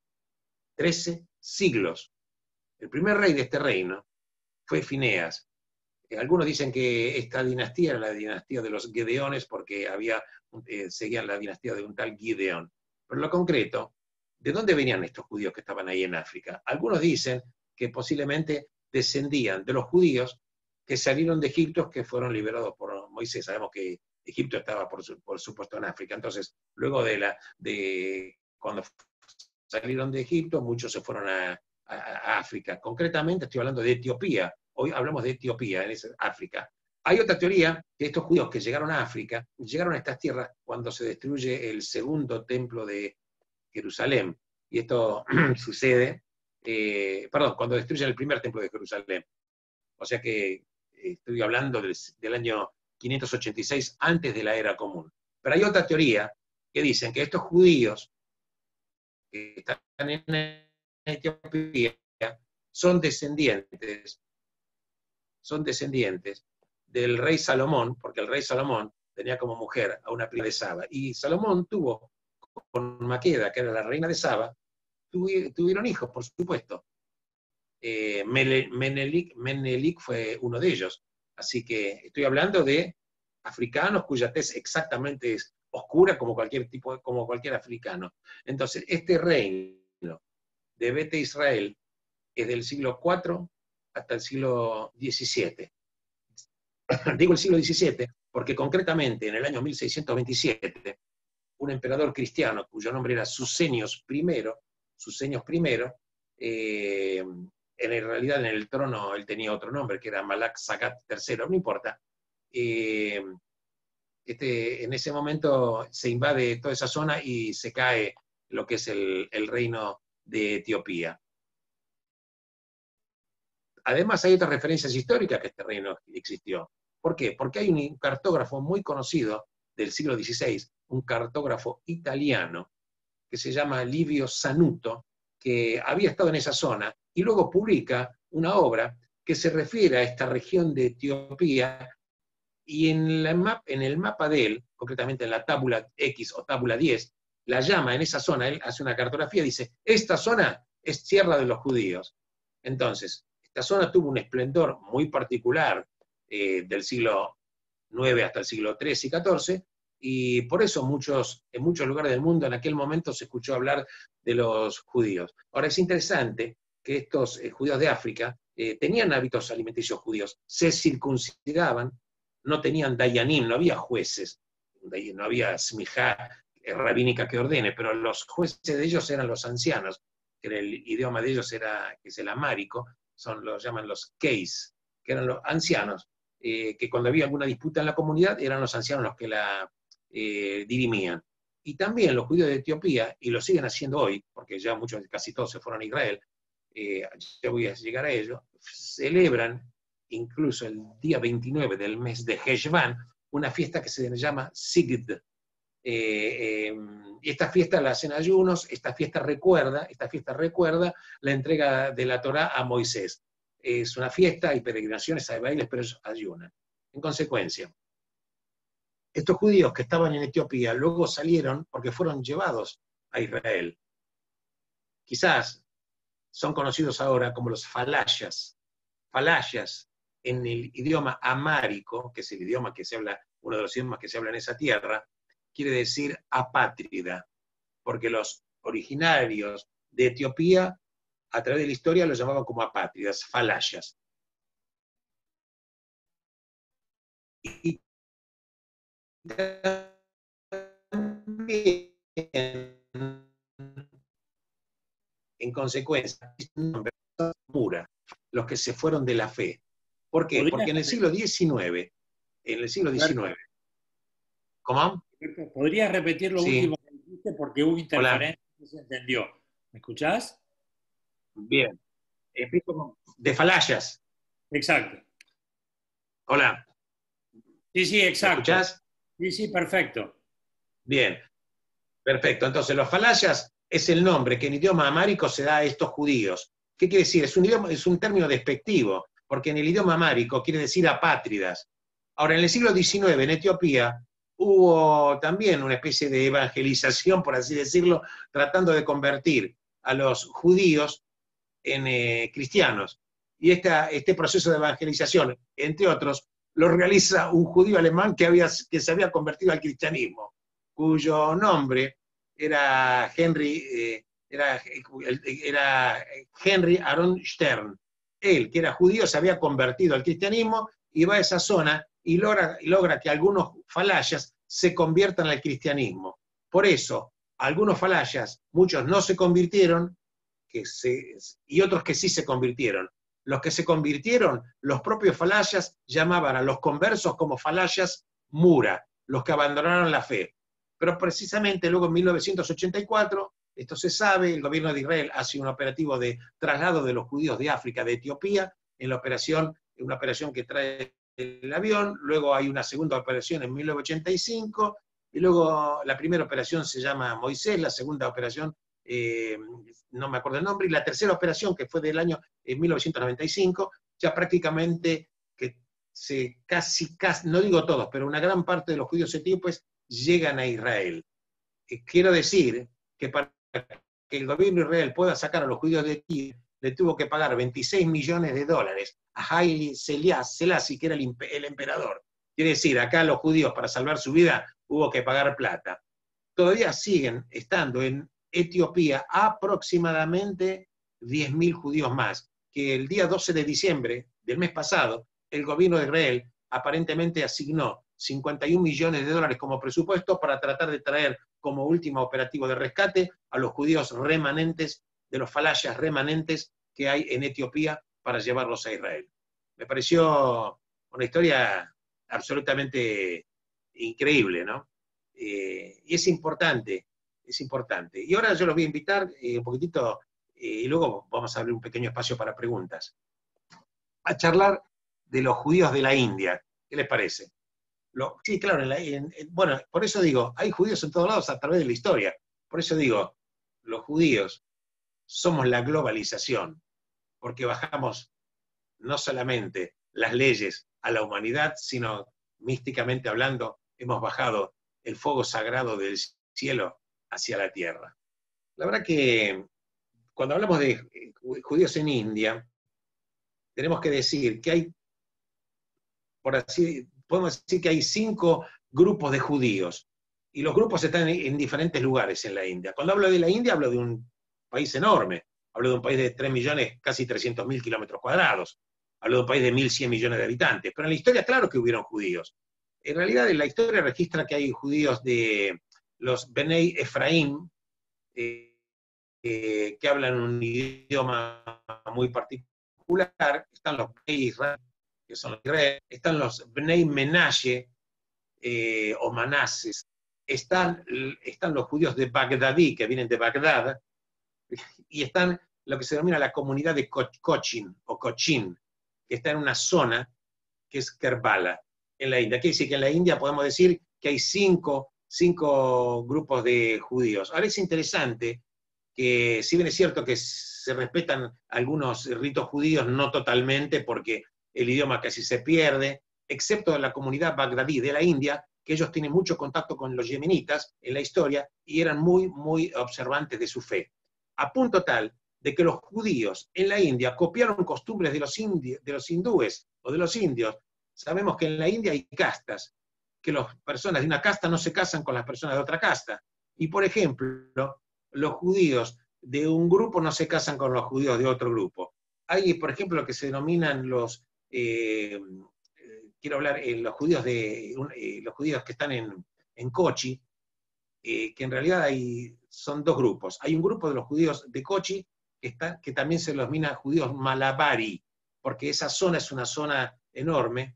Trece siglos. El primer rey de este reino fue Fineas. Algunos dicen que esta dinastía era la dinastía de los Gedeones porque había, eh, seguían la dinastía de un tal Gideón. Pero en lo concreto, ¿de dónde venían estos judíos que estaban ahí en África? Algunos dicen que posiblemente descendían de los judíos que salieron de Egipto, que fueron liberados por Moisés. Sabemos que Egipto estaba, por, su, por supuesto, en África. Entonces, luego de, la, de cuando salieron de Egipto, muchos se fueron a, a, a África. Concretamente, estoy hablando de Etiopía. Hoy hablamos de Etiopía, en África. Hay otra teoría que estos judíos que llegaron a África, llegaron a estas tierras cuando se destruye el segundo templo de Jerusalén. Y esto sucede, eh, perdón, cuando destruyen el primer templo de Jerusalén. O sea que eh, estoy hablando del, del año quinientos ochenta y seis antes de la era común. Pero hay otra teoría que dicen que estos judíos que están en Etiopía son descendientes son descendientes del rey Salomón, porque el rey Salomón tenía como mujer a una prima de Saba, y Salomón tuvo con Maqueda, que era la reina de Saba, tuvieron hijos, por supuesto. Eh, Menelik, Menelik fue uno de ellos, así que estoy hablando de africanos cuya tez exactamente es oscura como cualquier tipo, como cualquier africano. Entonces, este reino de Beta Israel es del siglo cuatro hasta el siglo diecisiete. Digo el siglo diecisiete porque concretamente en el año mil seiscientos veintisiete, un emperador cristiano cuyo nombre era Suseños I, Suseños I, eh, en realidad en el trono él tenía otro nombre, que era Malak Sagat tercero, no importa. Eh, este, en ese momento se invade toda esa zona y se cae lo que es el, el reino de Etiopía. Además, hay otras referencias históricas que este reino existió. ¿Por qué? Porque hay un cartógrafo muy conocido del siglo dieciséis, un cartógrafo italiano, que se llama Livio Sanuto, que había estado en esa zona, y luego publica una obra que se refiere a esta región de Etiopía, y en, la map, en el mapa de él, concretamente en la tábula X o tábula diez, la llama en esa zona, él hace una cartografía, dice, esta zona es tierra de los judíos. Entonces, esta zona tuvo un esplendor muy particular eh, del siglo nueve hasta el siglo trece y catorce, y por eso muchos, en muchos lugares del mundo en aquel momento se escuchó hablar de los judíos. Ahora es interesante que estos eh, judíos de África eh, tenían hábitos alimenticios judíos, se circuncidaban, no tenían dayanim, no había jueces, no había smijá eh, rabínica que ordene, pero los jueces de ellos eran los ancianos, que el idioma de ellos era, que es el amárico, son, los llaman los keis, que eran los ancianos, eh, que cuando había alguna disputa en la comunidad eran los ancianos los que la eh, dirimían. Y también los judíos de Etiopía, y lo siguen haciendo hoy, porque ya muchos, casi todos se fueron a Israel, eh, ya voy a llegar a ello, celebran incluso el día veintinueve del mes de Heshvan, una fiesta que se llama Sigd. Eh, eh, y esta fiesta la hacen ayunos, esta fiesta recuerda, esta fiesta recuerda la entrega de la Torá a Moisés. Es una fiesta, hay peregrinaciones, hay bailes, pero ellos ayunan. En consecuencia, estos judíos que estaban en Etiopía luego salieron porque fueron llevados a Israel. Quizás son conocidos ahora como los falayas. Falayas en el idioma amárico, que es el idioma que se habla, uno de los idiomas que se habla en esa tierra, quiere decir apátrida, porque los originarios de Etiopía, a través de la historia, los llamaban como apátridas, falayas. Y también, en consecuencia, pura, los que se fueron de la fe. ¿Por qué? Porque en el siglo diecinueve, en el siglo diecinueve, ¿cómo? ¿Podrías repetir lo Sí. último que dijiste? Porque hubo interferencia y se entendió. ¿Me escuchás? Bien. Empiezo con... De falayas. Exacto. Hola. Sí, sí, exacto. ¿Me escuchás? Sí, sí, perfecto. Bien. Perfecto. Entonces, los falayas es el nombre que en idioma amárico se da a estos judíos. ¿Qué quiere decir? Es un, idioma, es un término despectivo, porque en el idioma amárico quiere decir apátridas. Ahora, en el siglo diecinueve, en Etiopía, hubo también una especie de evangelización, por así decirlo, tratando de convertir a los judíos en eh, cristianos. Y esta, este proceso de evangelización, entre otros, lo realiza un judío alemán que, había, que se había convertido al cristianismo, cuyo nombre era Henry, eh, era, era Henry Aaron Stern. Él, que era judío, se había convertido al cristianismo y va a esa zona y logra, y logra que algunos falayas se conviertan al cristianismo. Por eso, algunos falayas, muchos no se convirtieron, que se, y otros que sí se convirtieron. Los que se convirtieron, los propios falayas llamaban a los conversos como falayas mura, los que abandonaron la fe. Pero precisamente luego en mil novecientos ochenta y cuatro, esto se sabe, el gobierno de Israel hace un operativo de traslado de los judíos de África, de Etiopía, en la operación, una operación que trae el avión, luego hay una segunda operación en mil novecientos ochenta y cinco, y luego la primera operación se llama Moisés, la segunda operación, eh, no me acuerdo el nombre, y la tercera operación, que fue del año eh, mil novecientos noventa y cinco, ya prácticamente, que se casi, casi, no digo todos, pero una gran parte de los judíos etíopes llegan a Israel. Eh, quiero decir que para que el gobierno de Israel pueda sacar a los judíos de Etiopía, le tuvo que pagar veintiséis millones de dólares a Haile Selassie, que era el, el emperador. Quiere decir, acá los judíos, para salvar su vida, hubo que pagar plata. Todavía siguen estando en Etiopía aproximadamente diez mil judíos más, que el día doce de diciembre del mes pasado, el gobierno de Israel aparentemente asignó cincuenta y un millones de dólares como presupuesto para tratar de traer como último operativo de rescate a los judíos remanentes, de los falayas remanentes que hay en Etiopía, para llevarlos a Israel. Me pareció una historia absolutamente increíble, ¿no? Eh, y es importante, es importante. Y ahora yo los voy a invitar eh, un poquitito, eh, y luego vamos a abrir un pequeño espacio para preguntas, a charlar de los judíos de la India. ¿Qué les parece? Lo, sí, claro, en la, en, en, bueno, por eso digo, hay judíos en todos lados a través de la historia. Por eso digo, los judíos somos la globalización, porque bajamos no solamente las leyes a la humanidad, sino místicamente hablando, hemos bajado el fuego sagrado del cielo hacia la tierra. La verdad que cuando hablamos de judíos en India, tenemos que decir que hay, por así, podemos decir que hay cinco grupos de judíos, y los grupos están en diferentes lugares en la India. Cuando hablo de la India, hablo de un país enorme, hablo de un país de tres millones, casi trescientos mil kilómetros cuadrados, hablo de un país de mil cien millones de habitantes, pero en la historia claro que hubieron judíos. En realidad en la historia registra que hay judíos de los Benei Efraim, eh, eh, que hablan un idioma muy particular, están los Bnei Israel, que son los Israel, están los Bnei Menashe, eh, o Manases, están, están los judíos de Bagdadí, que vienen de Bagdad, y están lo que se denomina la comunidad de Cochin, o Cochin, que está en una zona que es Kerbala, en la India. Quiere decir que en la India podemos decir que hay cinco, cinco grupos de judíos. Ahora es interesante que, si bien es cierto que se respetan algunos ritos judíos, no totalmente, porque el idioma casi se pierde, excepto en la comunidad bagdadí de la India, que ellos tienen mucho contacto con los yemenitas en la historia y eran muy, muy observantes de su fe. A punto tal de que los judíos en la India copiaron costumbres de los, indi de los hindúes o de los indios. Sabemos que en la India hay castas, que las personas de una casta no se casan con las personas de otra casta. Y, por ejemplo, los judíos de un grupo no se casan con los judíos de otro grupo. Hay, por ejemplo, lo que se denominan los, eh, quiero hablar, eh, los, judíos de, eh, los judíos que están en, en Kochi, eh, que en realidad hay, son dos grupos. Hay un grupo de los judíos de Kochi que, está, que también se los denomina judíos malabari, porque esa zona es una zona enorme,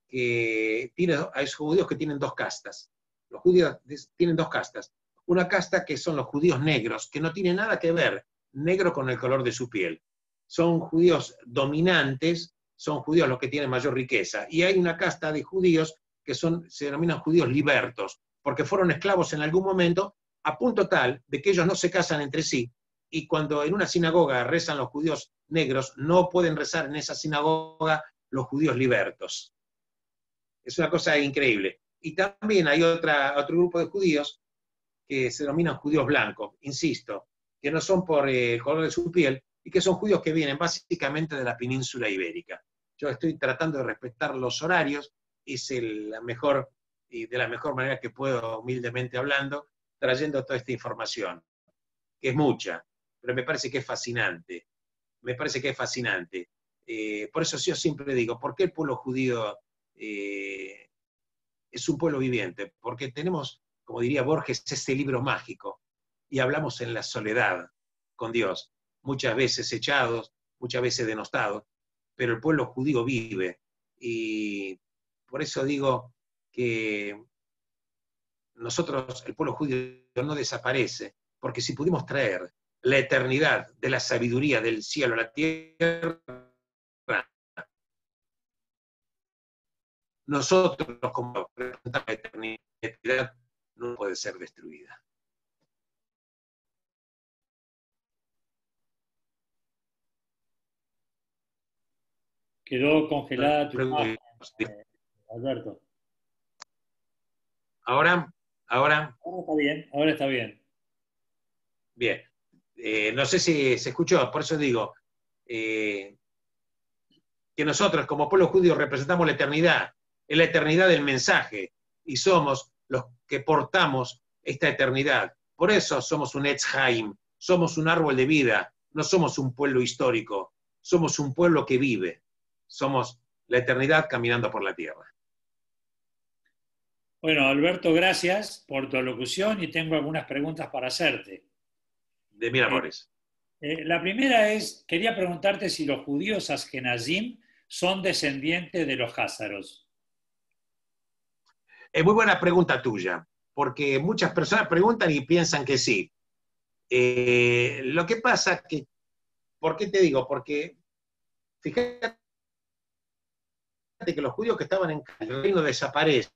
que tiene, hay judíos que tienen dos castas. Los judíos tienen dos castas. Una casta que son los judíos negros, que no tiene nada que ver negro con el color de su piel. Son judíos dominantes, son judíos los que tienen mayor riqueza. Y hay una casta de judíos que son, se denominan judíos libertos, porque fueron esclavos en algún momento, a punto tal de que ellos no se casan entre sí, y cuando en una sinagoga rezan los judíos negros, no pueden rezar en esa sinagoga los judíos libertos. Es una cosa increíble. Y también hay otra, otro grupo de judíos que se denominan judíos blancos, insisto, que no son por eh, el color de su piel, y que son judíos que vienen básicamente de la península ibérica. Yo estoy tratando de respetar los horarios, hice la mejor, y de la mejor manera que puedo, humildemente hablando, trayendo toda esta información, que es mucha, pero me parece que es fascinante, me parece que es fascinante. Eh, por eso yo siempre digo, ¿por qué el pueblo judío eh, es un pueblo viviente? Porque tenemos, como diría Borges, ese libro mágico, y hablamos en la soledad con Dios, muchas veces echados, muchas veces denostados, pero el pueblo judío vive, y por eso digo que nosotros, el pueblo judío no desaparece, porque si pudimos traer la eternidad de la sabiduría del cielo a la tierra, nosotros como representantes de la eternidad no puede ser destruida. Quedó congelada tu imagen, eh, Alberto. Ahora, ahora. Ahora está bien, ahora está bien. Bien. Eh, no sé si se escuchó, por eso digo eh, que nosotros como pueblo judío representamos la eternidad, es la eternidad del mensaje, y somos los que portamos esta eternidad. Por eso somos un Etz Haim, somos un árbol de vida, no somos un pueblo histórico, somos un pueblo que vive, somos la eternidad caminando por la tierra. Bueno, Alberto, gracias por tu alocución y tengo algunas preguntas para hacerte. De mil amores. Eh, eh, la primera es, quería preguntarte si los judíos Ashkenazim son descendientes de los házaros. Es muy buena pregunta tuya, porque muchas personas preguntan y piensan que sí. Eh, lo que pasa que, ¿por qué te digo? Porque fíjate que los judíos que estaban en el reino desaparecen,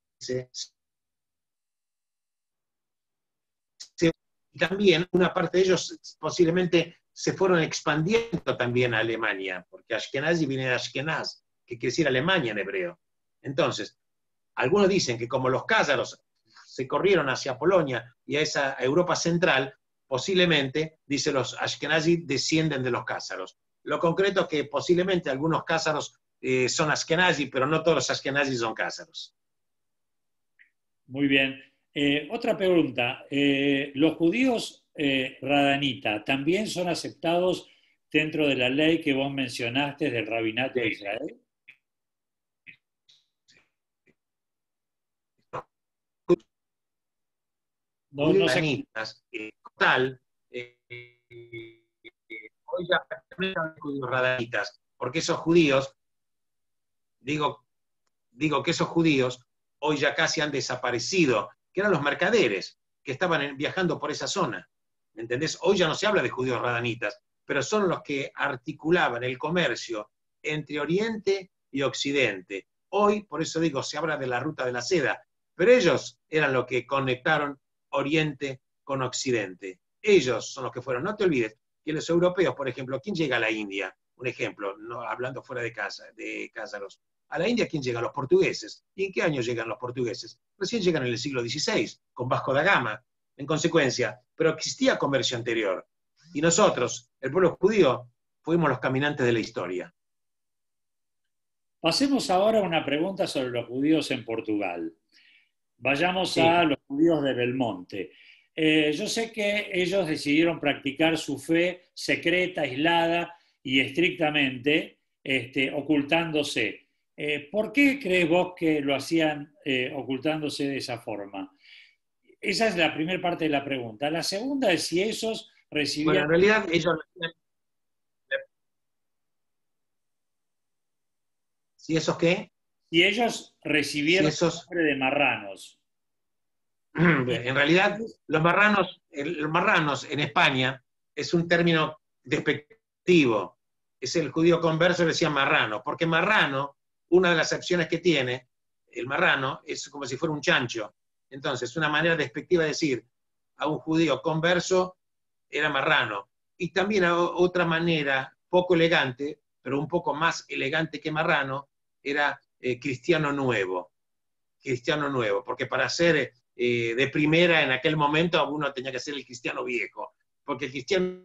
y también una parte de ellos posiblemente se fueron expandiendo también a Alemania, porque Ashkenazi viene de Ashkenaz, que quiere decir Alemania en hebreo. Entonces, algunos dicen que como los cázaros se corrieron hacia Polonia y a esa Europa central, posiblemente, dice los Ashkenazi, descienden de los cázaros. Lo concreto es que posiblemente algunos cázaros eh, son Ashkenazi, pero no todos los Ashkenazi son cázaros. Muy bien. Eh, otra pregunta. Eh, ¿Los judíos eh, radanita también son aceptados dentro de la ley que vos mencionaste del rabinato de Israel? No, no sé. Eh, tal, eh, eh, hoy ya pertenecen a los judíos radanitas, porque esos judíos, digo, digo que esos judíos hoy ya casi han desaparecido, que eran los mercaderes que estaban en, viajando por esa zona. ¿Me entendés? Hoy ya no se habla de judíos radanitas, pero son los que articulaban el comercio entre Oriente y Occidente. Hoy, por eso digo, se habla de la ruta de la seda, pero ellos eran los que conectaron Oriente con Occidente. Ellos son los que fueron. No te olvides que los europeos, por ejemplo, ¿quién llega a la India? Un ejemplo, no, hablando fuera de casa, de Cázaros. A la India, ¿quién llega? Los portugueses. ¿Y en qué año llegan los portugueses? Recién llegan en el siglo dieciséis, con Vasco da Gama, en consecuencia. Pero existía comercio anterior. Y nosotros, el pueblo judío, fuimos los caminantes de la historia. Pasemos ahora a una pregunta sobre los judíos en Portugal. Vayamos sí. a los judíos de Belmonte. Eh, yo sé que ellos decidieron practicar su fe secreta, aislada y estrictamente, este, ocultándose. Eh, ¿Por qué crees vos que lo hacían eh, ocultándose de esa forma? Esa es la primera parte de la pregunta. La segunda es si ellos recibían... Bueno, en realidad ellos... ¿Si esos qué? Si ellos recibieron si esos... nombre de marranos. En realidad, los marranos, los marranos en España es un término despectivo. Es el judío converso que decía marrano, porque marrano, una de las acepciones que tiene, el marrano, es como si fuera un chancho. Entonces, una manera despectiva de decir a un judío converso era marrano. Y también a otra manera, poco elegante, pero un poco más elegante que marrano, era eh, cristiano nuevo. Cristiano nuevo, porque para ser eh, de primera en aquel momento uno tenía que ser el cristiano viejo, porque el cristiano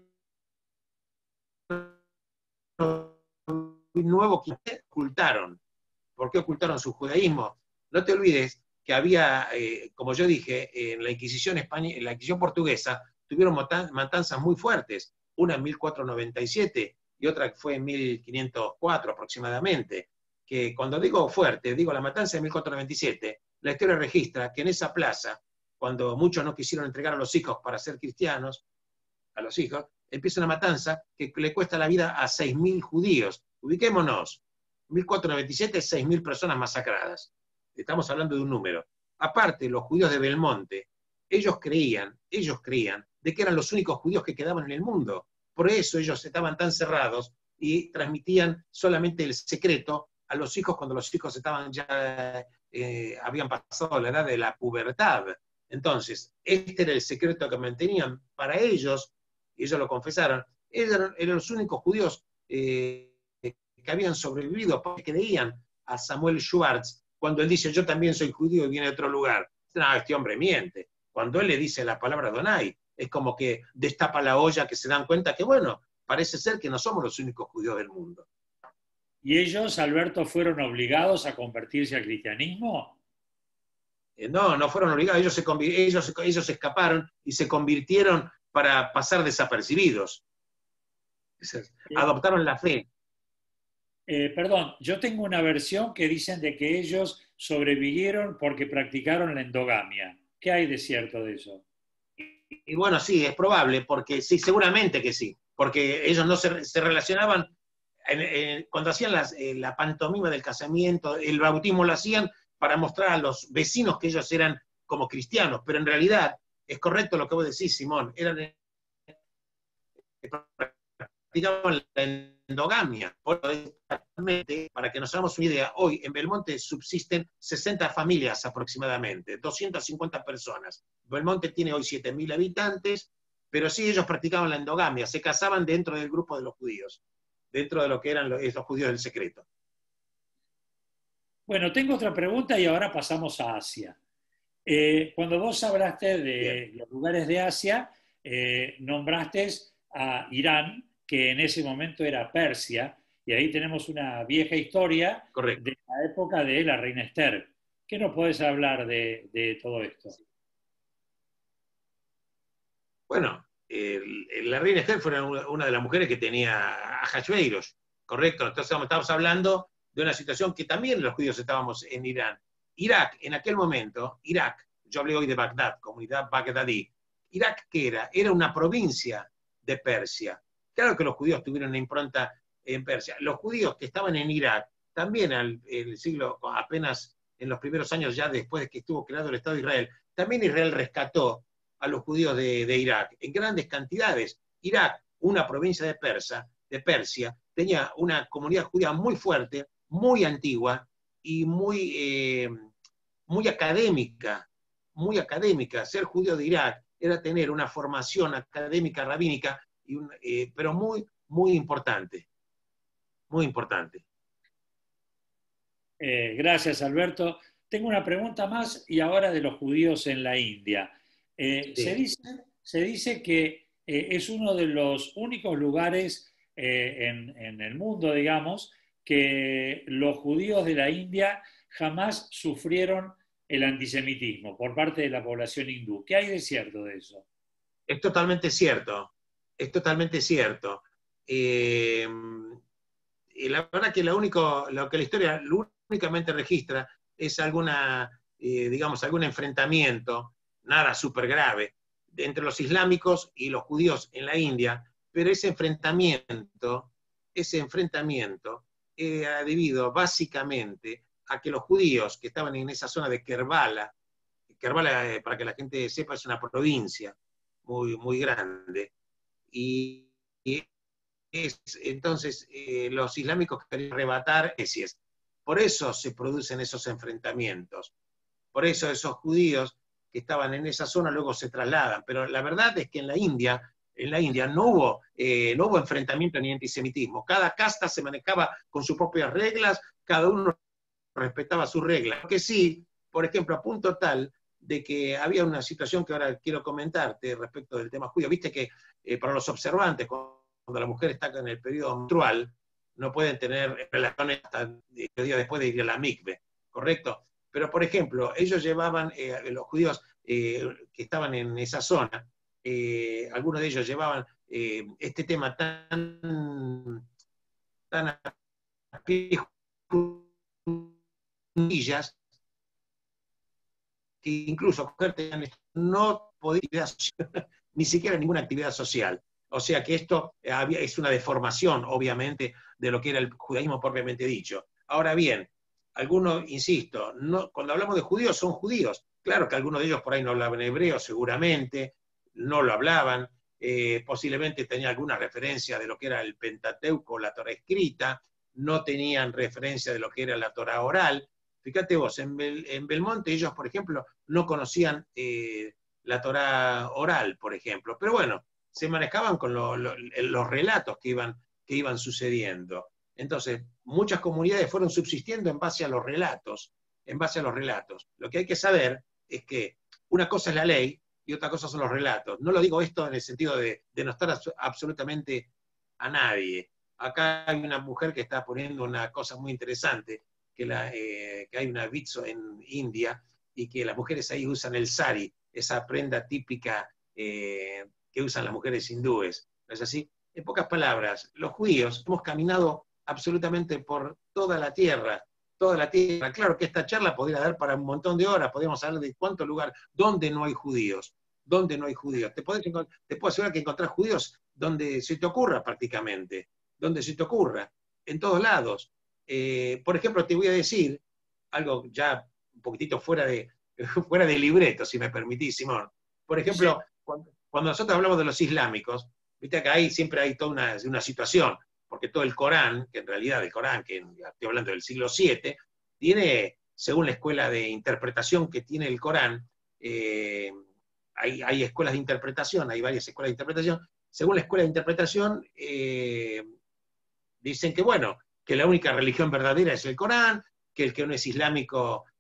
nuevo ocultaron. ¿Por qué ocultaron su judaísmo? No te olvides que había, eh, como yo dije, en la Inquisición española, en la Inquisición portuguesa, tuvieron matanzas muy fuertes, una en mil cuatrocientos noventa y siete y otra que fue en mil quinientos cuatro aproximadamente, que cuando digo fuerte, digo la matanza de mil cuatrocientos noventa y siete, la historia registra que en esa plaza, cuando muchos no quisieron entregar a los hijos para ser cristianos, a los hijos, empieza una matanza que le cuesta la vida a seis mil judíos. Ubiquémonos, mil cuatrocientos noventa y siete, seis mil personas masacradas. Estamos hablando de un número. Aparte, los judíos de Belmonte, ellos creían, ellos creían, de que eran los únicos judíos que quedaban en el mundo. Por eso ellos estaban tan cerrados y transmitían solamente el secreto a los hijos cuando los hijos estaban ya, eh, habían pasado la edad de la pubertad. Entonces, este era el secreto que mantenían para ellos, y ellos lo confesaron, eran, eran los únicos judíos eh, que habían sobrevivido, porque creían a Samuel Schwartz, cuando él dice, yo también soy judío y viene de otro lugar. No, este hombre miente. Cuando él le dice la palabra Donai, es como que destapa la olla, que se dan cuenta que, bueno, parece ser que no somos los únicos judíos del mundo. ¿Y ellos, Alberto, fueron obligados a convertirse al cristianismo? Eh, no, no fueron obligados, ellos, se, ellos, ellos escaparon y se convirtieron para pasar desapercibidos. Adoptaron la fe. Eh, perdón, yo tengo una versión que dicen de que ellos sobrevivieron porque practicaron la endogamia. ¿Qué hay de cierto de eso? Y, y bueno, sí, es probable, porque sí, seguramente que sí, porque ellos no se, se relacionaban, en, en, cuando hacían las, eh, la pantomima del casamiento, el bautismo lo hacían para mostrar a los vecinos que ellos eran como cristianos, pero en realidad, es correcto lo que vos decís, Simón, eran eh, practicaban la endogamia. Para que nos hagamos una idea, hoy en Belmonte subsisten sesenta familias aproximadamente, doscientas cincuenta personas. Belmonte tiene hoy siete mil habitantes, pero sí ellos practicaban la endogamia, se casaban dentro del grupo de los judíos, dentro de lo que eran los, los judíos del secreto. Bueno, tengo otra pregunta y ahora pasamos a Asia. Eh, cuando vos hablaste de Bien, los lugares de Asia, eh, nombraste a Irán, que en ese momento era Persia, y ahí tenemos una vieja historia correcto. de la época de la reina Esther. ¿Qué nos podés hablar de, de todo esto? Bueno, el- el- la reina Esther fue una, una de las mujeres que tenía a Hacheiros, correcto. Entonces estamos hablando de una situación que también los judíos estábamos en Irán. Irak, en aquel momento, Irak, yo hablé hoy de Bagdad, comunidad bagdadí. Irak, ¿qué era? Era una provincia de Persia. Claro que los judíos tuvieron una impronta en Persia. Los judíos que estaban en Irak, también al el siglo, apenas en los primeros años ya después de que estuvo creado el Estado de Israel, también Israel rescató a los judíos de, de Irak en grandes cantidades. Irak, una provincia de, Persa, de Persia, tenía una comunidad judía muy fuerte, muy antigua y muy, eh, muy académica, muy académica. Ser judío de Irak era tener una formación académica, rabínica, y un, eh, pero muy, muy importante, muy importante. Eh, gracias, Alberto. Tengo una pregunta más y ahora de los judíos en la India. Eh, se Sí. dice, se dice que eh, es uno de los únicos lugares eh, en, en el mundo, digamos, que los judíos de la India jamás sufrieron el antisemitismo por parte de la población hindú. ¿Qué hay de cierto de eso? Es totalmente cierto, es totalmente cierto. Eh, y la verdad que lo único, lo que la historia únicamente registra es alguna, eh, digamos, algún enfrentamiento, nada súper grave, entre los islámicos y los judíos en la India, pero ese enfrentamiento, ese enfrentamiento era debido básicamente a que los judíos que estaban en esa zona de Kerbala, Kerbala, eh, para que la gente sepa, es una provincia muy, muy grande, y, y es, entonces eh, los islámicos querían arrebatar especies. Por eso se producen esos enfrentamientos. Por eso esos judíos que estaban en esa zona luego se trasladan. Pero la verdad es que en la India, en la India no hubo, eh, no hubo enfrentamiento ni antisemitismo. Cada casta se manejaba con sus propias reglas, cada uno respetaba sus reglas. Lo que sí, por ejemplo, a punto tal de que había una situación que ahora quiero comentarte respecto del tema judío. Viste que eh, para los observantes, cuando la mujer está en el periodo menstrual, no pueden tener relaciones hasta el día después de ir a la mikve, ¿correcto? Pero, por ejemplo, ellos llevaban, eh, los judíos eh, que estaban en esa zona, eh, algunos de ellos llevaban eh, este tema tan, tan a pie juntillas, que incluso no podía ni siquiera ninguna actividad social. O sea que esto había, es una deformación, obviamente, de lo que era el judaísmo propiamente dicho. Ahora bien, algunos, insisto, no, cuando hablamos de judíos, son judíos. Claro que algunos de ellos por ahí no hablaban hebreo, seguramente, no lo hablaban, eh, posiblemente tenían alguna referencia de lo que era el Pentateuco, la Torah escrita, no tenían referencia de lo que era la Torah oral. Fíjate vos, en, Bel, en Belmonte ellos, por ejemplo, no conocían eh, la Torah oral, por ejemplo, pero bueno, se manejaban con lo, lo, los relatos que iban, que iban sucediendo. Entonces, muchas comunidades fueron subsistiendo en base a los relatos, en base a los relatos. Lo que hay que saber es que una cosa es la ley y otra cosa son los relatos. No lo digo esto en el sentido de denostar absolutamente a nadie. Acá hay una mujer que está poniendo una cosa muy interesante, que, la, eh, que hay una vitso en India y que las mujeres ahí usan el sari, esa prenda típica eh, que usan las mujeres hindúes. ¿No es así? En pocas palabras, los judíos hemos caminado absolutamente por toda la tierra, toda la tierra. Claro que esta charla podría dar para un montón de horas, podríamos hablar de cuántos lugares, donde no hay judíos, donde no hay judíos. Te, podés, te puedo asegurar que encontrás judíos donde se te ocurra prácticamente, donde se te ocurra, en todos lados. Eh, por ejemplo, te voy a decir algo ya un poquitito fuera de, fuera de libreto, si me permitís, Simón. Por ejemplo, sí. cuando, cuando nosotros hablamos de los islámicos, viste que ahí siempre hay toda una, una situación, porque todo el Corán, que en realidad el Corán, que estoy hablando del siglo siete, tiene, según la escuela de interpretación que tiene el Corán, eh, hay, hay escuelas de interpretación, hay varias escuelas de interpretación, según la escuela de interpretación, eh, dicen que, bueno, que la única religión verdadera es el Corán, que el que no es islámico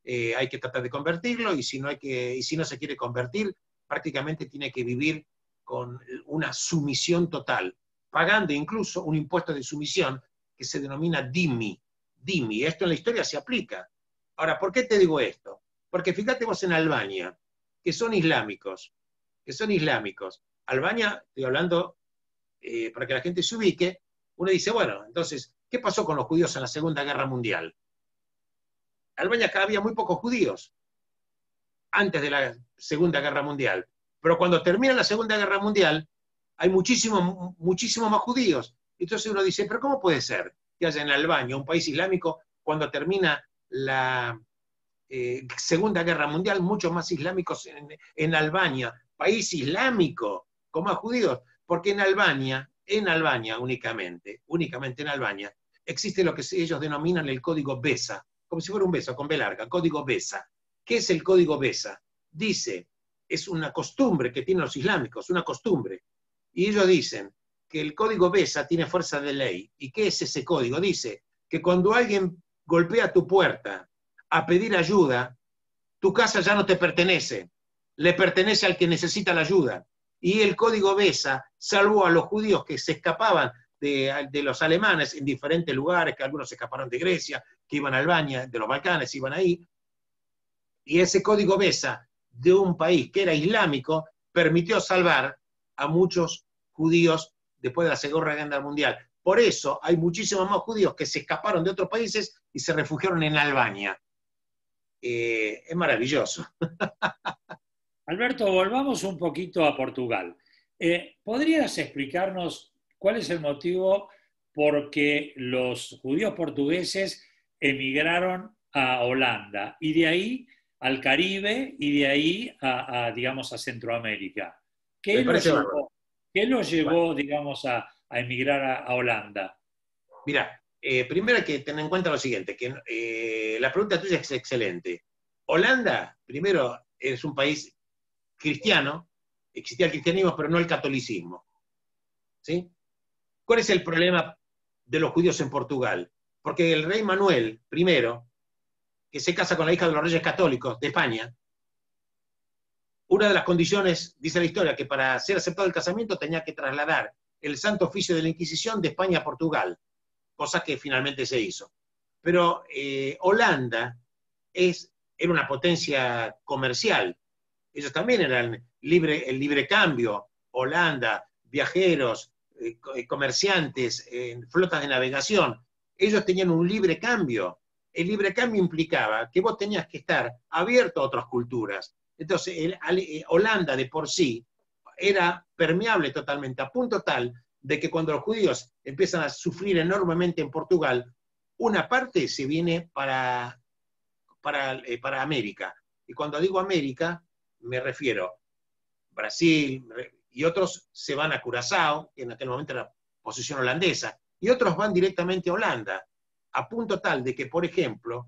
eh, hay que tratar de convertirlo, y si, no hay que, y si no se quiere convertir, prácticamente tiene que vivir con una sumisión total, pagando incluso un impuesto de sumisión que se denomina dhimmi. Dhimmi, esto en la historia se aplica. Ahora, ¿por qué te digo esto? Porque fíjate vos en Albania, que son islámicos, que son islámicos. Albania, estoy hablando, eh, para que la gente se ubique, uno dice, bueno, entonces, ¿qué pasó con los judíos en la Segunda Guerra Mundial? Albania había muy pocos judíos antes de la Segunda Guerra Mundial, pero cuando termina la Segunda Guerra Mundial hay muchísimo, muchísimo más judíos. Entonces uno dice, pero ¿cómo puede ser que haya en Albania, un país islámico, cuando termina la eh, Segunda Guerra Mundial, muchos más islámicos en, en Albania, país islámico, con más judíos? Porque en Albania, en Albania únicamente, únicamente en Albania, existe lo que ellos denominan el código BESA, como si fuera un beso, con B larga, código BESA. ¿Qué es el código BESA? Dice, es una costumbre que tienen los islámicos, una costumbre. Y ellos dicen que el código BESA tiene fuerza de ley. ¿Y qué es ese código? Dice que cuando alguien golpea tu puerta a pedir ayuda, tu casa ya no te pertenece, le pertenece al que necesita la ayuda. Y el código BESA salvó a los judíos que se escapaban de, de los alemanes en diferentes lugares, que algunos se escaparon de Grecia, que iban a Albania, de los Balcanes, iban ahí. Y ese código BESA de un país que era islámico permitió salvar a muchos judíos después de la Segunda Guerra Mundial. Por eso hay muchísimos más judíos que se escaparon de otros países y se refugiaron en Albania. Eh, es maravilloso. Alberto, volvamos un poquito a Portugal. Eh, ¿Podrías explicarnos cuál es el motivo por que los judíos portugueses emigraron a Holanda y de ahí al Caribe y de ahí a, a digamos, a Centroamérica? ¿Qué los llevó, ¿qué los llevó bueno. digamos, a, a emigrar a, a Holanda? Mira, eh, primero hay que tener en cuenta lo siguiente, que eh, la pregunta tuya es excelente. Holanda, primero, es un país cristiano, existía el cristianismo, pero no el catolicismo. ¿Sí? ¿Cuál es el problema de los judíos en Portugal? Porque el rey Manuel primero, que se casa con la hija de los reyes católicos de España, una de las condiciones, dice la historia, que para ser aceptado el casamiento tenía que trasladar el santo oficio de la Inquisición de España a Portugal, cosa que finalmente se hizo. Pero eh, Holanda es, era una potencia comercial. Ellos también eran libre, el libre cambio. Holanda, viajeros, eh, comerciantes, eh, flotas de navegación. Ellos tenían un libre cambio. El libre cambio implicaba que vos tenías que estar abierto a otras culturas. Entonces, el, el, Holanda de por sí era permeable totalmente, a punto tal de que cuando los judíos empiezan a sufrir enormemente en Portugal, una parte se viene para, para, eh, para América. Y cuando digo América, me refiero a Brasil, y otros se van a Curazao, que en aquel momento era posición holandesa, y otros van directamente a Holanda, a punto tal de que, por ejemplo,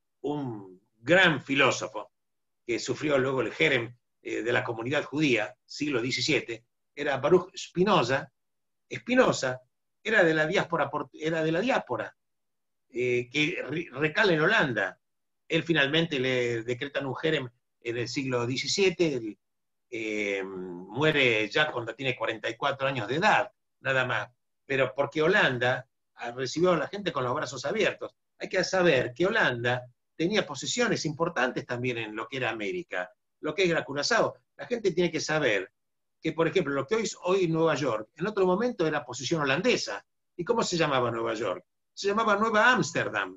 un gran filósofo que sufrió luego el jerem eh, de la comunidad judía, siglo diecisiete, era Baruch Spinoza. Spinoza era de la diáspora, era de la diáspora eh, que recala en Holanda. Él finalmente le decretan un jerem en el siglo diecisiete, él, eh, muere ya cuando tiene cuarenta y cuatro años de edad, nada más. Pero porque Holanda recibió a la gente con los brazos abiertos. Hay que saber que Holanda tenía posesiones importantes también en lo que era América, lo que era Curazao. La gente tiene que saber que, por ejemplo, lo que hoy es hoy Nueva York, en otro momento era posesión holandesa. ¿Y cómo se llamaba Nueva York? Se llamaba Nueva Ámsterdam,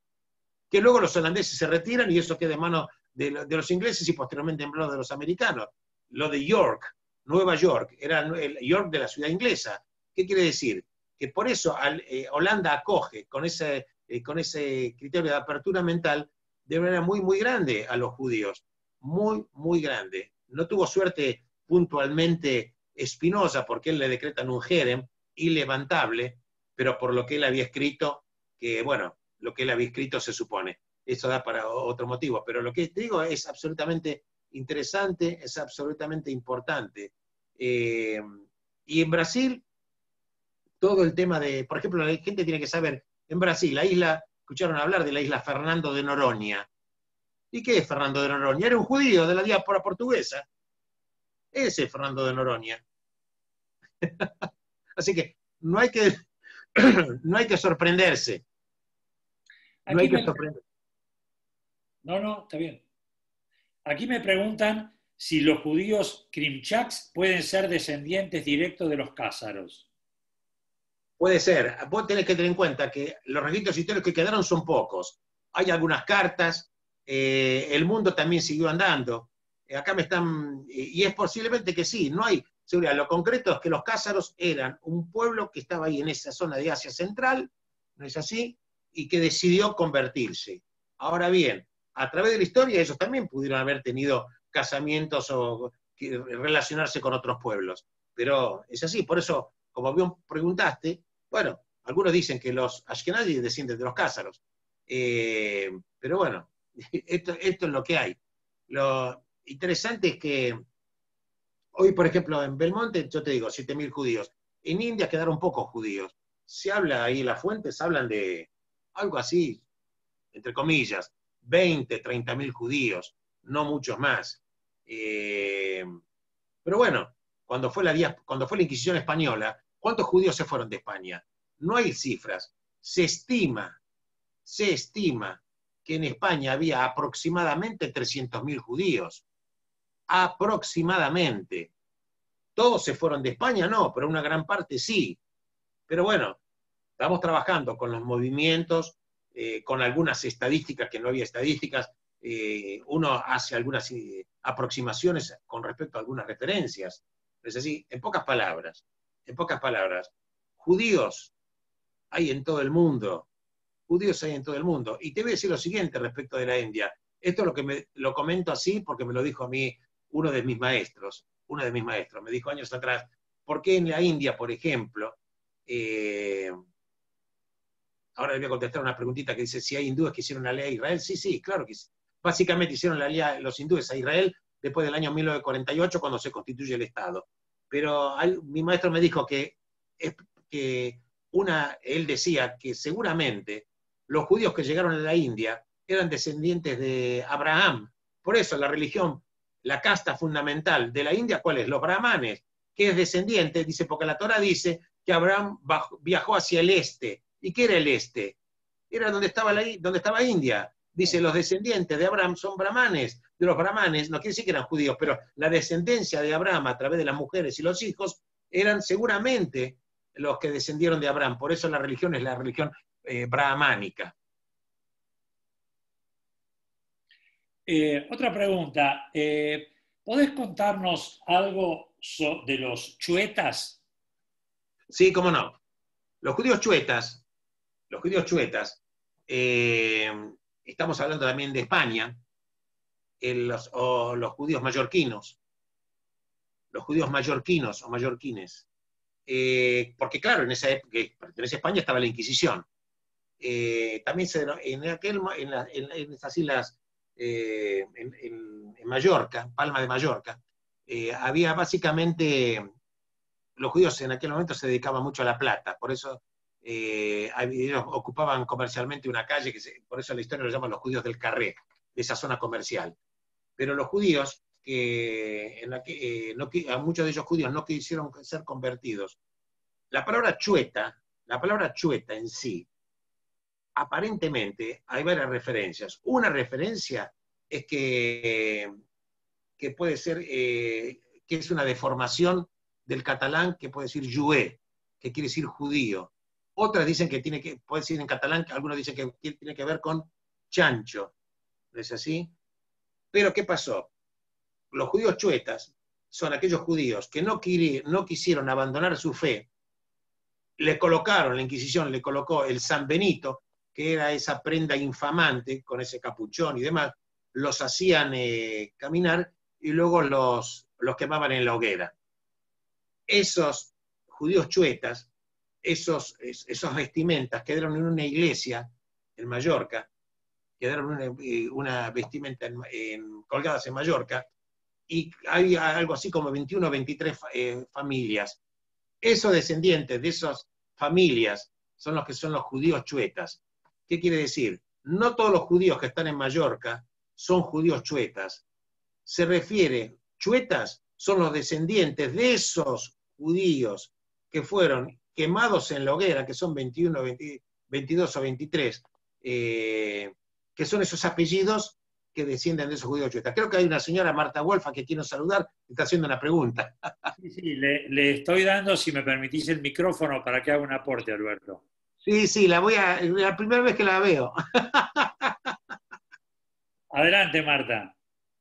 que luego los holandeses se retiran y eso queda en manos de, de los ingleses y posteriormente en manos de los americanos. Lo de York, Nueva York, era el York de la ciudad inglesa. ¿Qué quiere decir? Que por eso al, eh, Holanda acoge con ese, eh, con ese criterio de apertura mental de manera muy, muy grande a los judíos. Muy, muy grande. No tuvo suerte puntualmente Spinoza, porque él le decretan un jerem ilevantable, pero por lo que él había escrito, que bueno, lo que él había escrito se supone. Eso da para otro motivo, pero lo que te digo es absolutamente interesante, es absolutamente importante. Eh, y en Brasil, todo el tema de, por ejemplo, la gente tiene que saber, en Brasil, la isla, escucharon hablar de la isla Fernando de Noronha. ¿Y qué es Fernando de Noroña? Era un judío de la diáspora portuguesa. Ese es Fernando de Noroña. Así que no hay que, no hay que sorprenderse. No Aquí hay que me... sorprenderse. No, no, está bien. Aquí me preguntan si los judíos krimchaks pueden ser descendientes directos de los cázaros. Puede ser. Vos tenés que tener en cuenta que los registros históricos que quedaron son pocos. Hay algunas cartas, eh, el mundo también siguió andando. Eh, acá me están... Y es posiblemente que sí, no hay seguridad. Lo concreto es que los cázaros eran un pueblo que estaba ahí en esa zona de Asia Central, ¿no es así? Y que decidió convertirse. Ahora bien, a través de la historia ellos también pudieron haber tenido casamientos o relacionarse con otros pueblos. Pero es así, por eso, como bien preguntaste, bueno, algunos dicen que los ashkenazí descienden de los cázaros, eh, pero bueno, esto, esto es lo que hay. Lo interesante es que hoy, por ejemplo, en Belmonte, yo te digo, siete mil judíos. En India quedaron pocos judíos. Se habla ahí, las fuentes hablan de algo así, entre comillas, veinte, treinta mil judíos, no muchos más. Eh, pero bueno, cuando fue, la, cuando fue la Inquisición española, ¿cuántos judíos se fueron de España? No hay cifras. Se estima, se estima que en España había aproximadamente trescientos mil judíos. Aproximadamente. ¿Todos se fueron de España? No, pero una gran parte sí. Pero bueno, estamos trabajando con los movimientos, eh, con algunas estadísticas, que no había estadísticas, eh, uno hace algunas eh, aproximaciones con respecto a algunas referencias. Es decir, en pocas palabras, en pocas palabras, judíos hay en todo el mundo, judíos hay en todo el mundo. Y te voy a decir lo siguiente respecto de la India. Esto es lo que me, lo comento así porque me lo dijo a mí uno de mis maestros, uno de mis maestros, me dijo años atrás, ¿por qué en la India, por ejemplo, eh, ahora le voy a contestar una preguntita que dice si hay hindúes que hicieron la ley a Israel? Sí, sí, claro que sí. Básicamente hicieron la ley a los hindúes a Israel después del año mil novecientos cuarenta y ocho, cuando se constituye el Estado. Pero al, mi maestro me dijo que, que una, él decía que seguramente los judíos que llegaron a la India eran descendientes de Abraham. Por eso la religión, la casta fundamental de la India, ¿cuál es? Los brahmanes, que es descendiente, dice, porque la Torah dice que Abraham bajó, viajó hacia el este. ¿Y qué era el este? Era donde estaba, la, donde estaba India. Dice, los descendientes de Abraham son brahmanes. De los brahmanes, no quiere decir que eran judíos, pero la descendencia de Abraham a través de las mujeres y los hijos eran seguramente los que descendieron de Abraham. Por eso la religión es la religión eh, brahmánica. Eh, otra pregunta. Eh, ¿Podés contarnos algo so, de los chuetas? Sí, cómo no. Los judíos chuetas, los judíos chuetas, eh, estamos hablando también de España, el, los, o los judíos mallorquinos, los judíos mallorquinos o mallorquines, eh, porque claro, en esa época, en esa España estaba la Inquisición. Eh, también se, en, aquel, en, la, en, en esas islas, eh, en, en, en Mallorca, Palma de Mallorca, eh, había básicamente, los judíos en aquel momento se dedicaban mucho a la plata, por eso eh, ellos ocupaban comercialmente una calle, que se, por eso la historia lo llaman los judíos del Carré, de esa zona comercial. Pero los judíos, que, en la que, eh, no, a muchos de ellos judíos no quisieron ser convertidos, la palabra chueta, la palabra chueta en sí, aparentemente hay varias referencias. Una referencia es que, que puede ser, eh, que es una deformación del catalán que puede decir jué, que quiere decir judío. Otras dicen que tiene que, puede decir en catalán, algunos dicen que tiene que ver con chancho. ¿No es así? Pero ¿qué pasó? Los judíos chuetas son aquellos judíos que no, quiri, no quisieron abandonar su fe, le colocaron, la Inquisición le colocó el San Benito, que era esa prenda infamante, con ese capuchón y demás, los hacían eh, caminar y luego los, los quemaban en la hoguera. Esos judíos chuetas, esos, esos vestimentas quedaron en una iglesia en Mallorca, quedaron una, una vestimenta en, en, colgadas en Mallorca, y hay algo así como veintiuno o veintitrés eh, familias. Esos descendientes de esas familias son los que son los judíos chuetas. ¿Qué quiere decir? No todos los judíos que están en Mallorca son judíos chuetas, se refiere, chuetas son los descendientes de esos judíos que fueron quemados en la hoguera, que son veintiuno, veinte, veintidós o veintitrés, eh, que son esos apellidos que descienden de esos judíos chuetas. Creo que hay una señora, Marta Wolfa, que quiero saludar, que está haciendo una pregunta. Sí, sí, le, le estoy dando, si me permitís, el micrófono para que haga un aporte, Alberto. Sí, sí, la voy a, la primera vez que la veo. Adelante, Marta.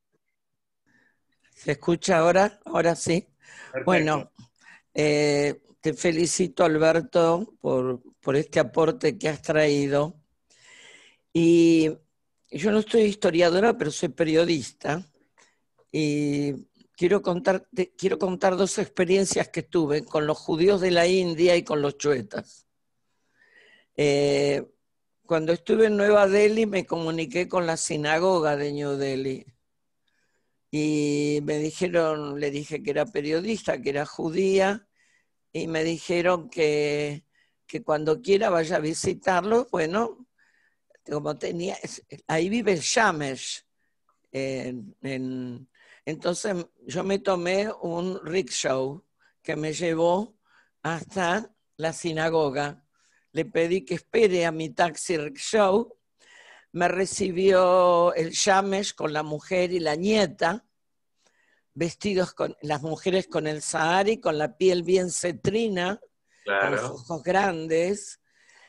¿Se escucha ahora? Ahora sí. Perfecto. Bueno, eh, te felicito, Alberto, por, por este aporte que has traído. Y yo no soy historiadora, pero soy periodista. Y quiero contar, quiero contar dos experiencias que tuve con los judíos de la India y con los chuetas. Eh, cuando estuve en Nueva Delhi me comuniqué con la sinagoga de New Delhi y me dijeron, le dije que era periodista, que era judía, y me dijeron que, que cuando quiera vaya a visitarlo. Bueno, como tenía, ahí vive Shamesh, en, en, entonces yo me tomé un rickshaw que me llevó hasta la sinagoga. Le pedí que espere a mi taxi rickshaw. Me recibió el Shamesh con la mujer y la nieta, vestidos con las mujeres con el sahari, con la piel bien cetrina, claro, con los ojos grandes,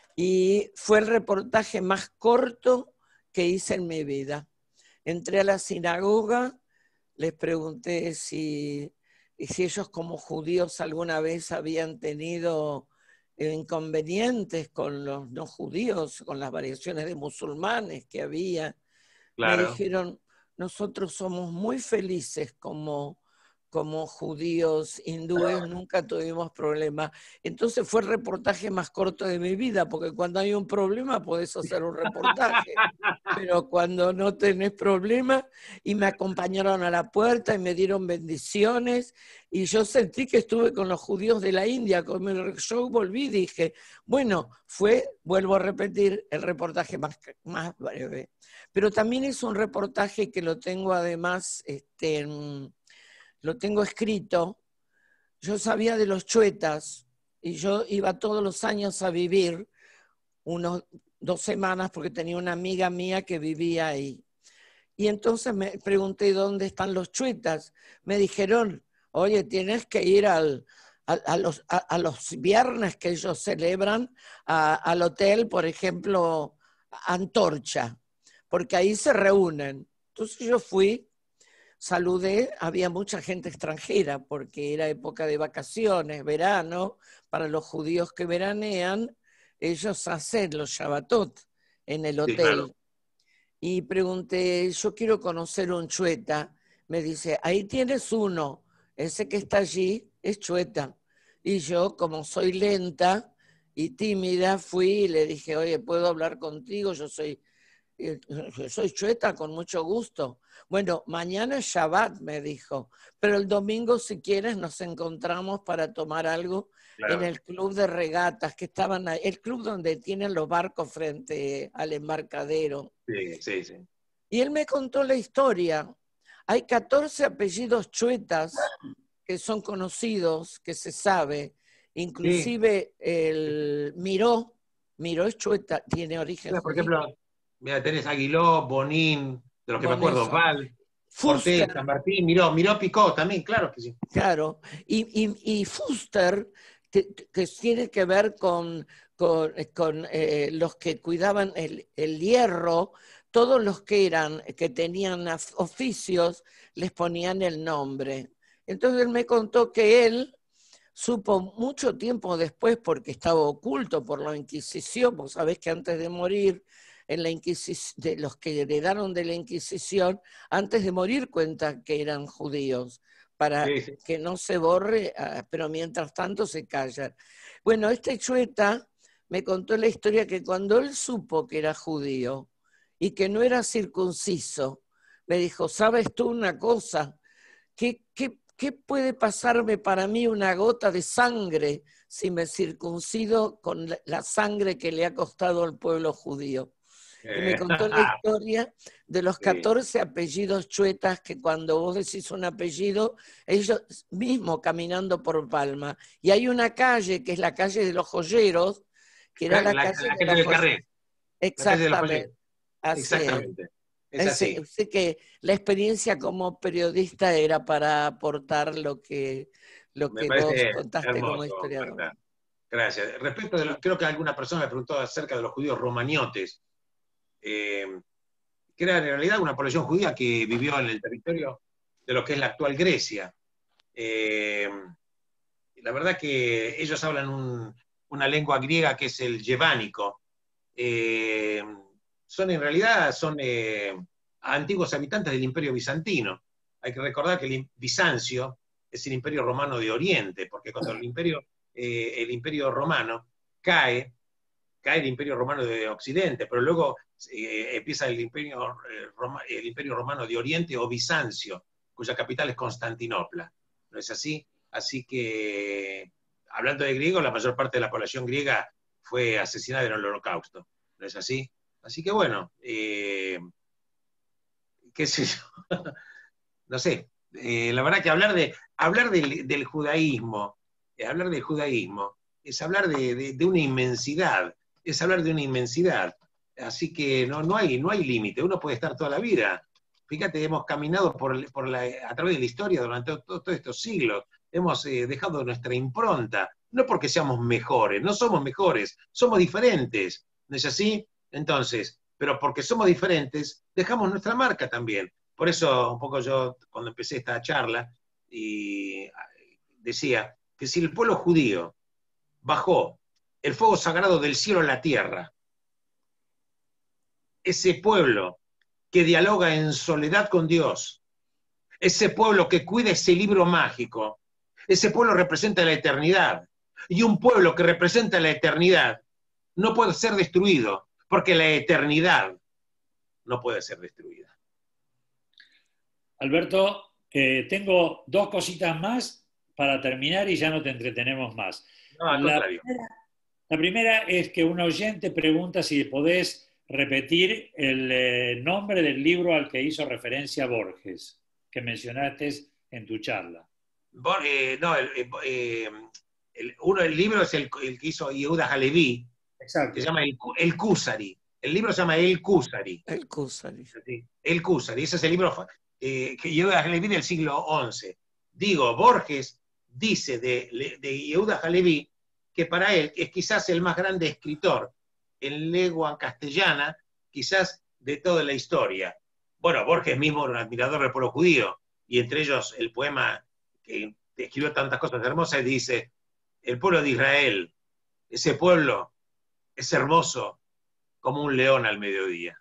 y fue el reportaje más corto que hice en mi vida. Entré a la sinagoga, les pregunté si, si ellos como judíos alguna vez habían tenido inconvenientes con los no judíos, con las variaciones de musulmanes que había. Claro. Me dijeron, nosotros somos muy felices como, como judíos hindúes, nunca tuvimos problemas. Entonces fue el reportaje más corto de mi vida, porque cuando hay un problema podés hacer un reportaje, pero cuando no tenés problema, y me acompañaron a la puerta y me dieron bendiciones, y yo sentí que estuve con los judíos de la India. Con el show volví y dije, bueno, fue, vuelvo a repetir, el reportaje más, más breve. Pero también es un reportaje que lo tengo además, este, lo tengo escrito. Yo sabía de los chuetas y yo iba todos los años a vivir unos dos semanas porque tenía una amiga mía que vivía ahí. Y entonces me pregunté dónde están los chuetas. Me dijeron, oye, tienes que ir al, a, a, los, a, a los viernes que ellos celebran a, al hotel, por ejemplo, Antorcha, porque ahí se reúnen. Entonces yo fui, saludé, había mucha gente extranjera porque era época de vacaciones, verano, para los judíos que veranean, ellos hacen los Shabbatot en el hotel. Sí, claro. Y pregunté, yo quiero conocer un chueta. Me dice, ahí tienes uno, ese que está allí es chueta. Y yo, como soy lenta y tímida, fui y le dije, oye, ¿puedo hablar contigo? Yo soy, yo soy chueta, con mucho gusto. Bueno, mañana es Shabbat, me dijo, pero el domingo, si quieres, nos encontramos para tomar algo. Claro. En el club de regatas que estaban ahí, el club donde tienen los barcos frente al embarcadero. Sí, sí, sí. Y él me contó la historia. Hay catorce apellidos chuetas que son conocidos, que se sabe, inclusive sí. El Miró, Miró es chueta, tiene origen. Mira, por ejemplo, mira, tenés Aguiló, Bonín, de los que Boneso. Me acuerdo, Val, Cortés, San Martín, Miró, Miró Picó también, claro que sí. Claro, y, y, y Fuster, que, que tiene que ver con, con, con eh, los que cuidaban el, el hierro, todos los que eran, que tenían oficios, les ponían el nombre. Entonces él me contó que él supo mucho tiempo después, porque estaba oculto por la Inquisición, vos sabés que antes de morir, en la Inquisición, de los que heredaron de la Inquisición, antes de morir cuentan que eran judíos, para sí, sí. que no se borre, pero mientras tanto se callan. Bueno, este chueta me contó la historia que cuando él supo que era judío y que no era circunciso, me dijo, ¿sabes tú una cosa? ¿Qué, qué, qué puede pasarme para mí una gota de sangre si me circuncido con la sangre que le ha costado al pueblo judío? y me contó la historia de los catorce apellidos chuetas que cuando vos decís un apellido, ellos mismos caminando por Palma. Y hay una calle, que es la calle de los joyeros, que era la, la calle, la de calle los joyeros. Exactamente. Así Exactamente. Es. Es así. Así que la experiencia como periodista era para aportar lo que, lo que vos contaste hermoso, como historiador. Marta. Gracias. Respecto de lo, creo que alguna persona me preguntó acerca de los judíos romaniotes, eh, que era en realidad una población judía que vivió en el territorio de lo que es la actual Grecia. Eh, la verdad que ellos hablan un, una lengua griega que es el yevánico. Eh, son en realidad son eh, antiguos habitantes del Imperio Bizantino. Hay que recordar que el Bizancio es el Imperio Romano de Oriente, porque cuando el Imperio, eh, el imperio Romano cae, cae el Imperio Romano de Occidente, pero luego eh, empieza el imperio, eh, Roma, el Imperio Romano de Oriente o Bizancio, cuya capital es Constantinopla. ¿No es así? Así que, hablando de griegos, la mayor parte de la población griega fue asesinada en el Holocausto. ¿No es así? Así que bueno, eh, qué sé yo, no sé, eh, la verdad que hablar, de, hablar del, del judaísmo, eh, hablar del judaísmo, es hablar de, de, de una inmensidad, es hablar de una inmensidad, así que no, no hay, no hay límite, uno puede estar toda la vida. Fíjate, hemos caminado por, por la, a través de la historia durante todos todo estos siglos, hemos eh, dejado nuestra impronta, no porque seamos mejores, no somos mejores, somos diferentes, ¿no es así? Entonces, pero porque somos diferentes, dejamos nuestra marca también. Por eso, un poco yo, cuando empecé esta charla, y decía que si el pueblo judío bajó el fuego sagrado del cielo a la tierra, ese pueblo que dialoga en soledad con Dios, ese pueblo que cuida ese libro mágico, ese pueblo representa la eternidad, y un pueblo que representa la eternidad no puede ser destruido, porque la eternidad no puede ser destruida. Alberto, eh, tengo dos cositas más para terminar y ya no te entretenemos más. No, al la, contrario. primera, la primera es que un oyente pregunta si podés repetir el eh, nombre del libro al que hizo referencia Borges, que mencionaste en tu charla. Bor, eh, no, el, eh, el, uno del libro es el, el que hizo Yehuda Halevi, Exacto. que se llama El, el Kusari. El libro se llama El Kusari. El Kusari. Sí, El Kusari. Ese es el libro eh, que Yehuda Halevi del siglo once. Digo, Borges dice de, de Yehuda Halevi que para él es quizás el más grande escritor en lengua castellana, quizás de toda la historia. Bueno, Borges mismo era un admirador del pueblo judío, y entre ellos el poema que escribió tantas cosas hermosas dice: el pueblo de Israel, ese pueblo es hermoso como un león al mediodía.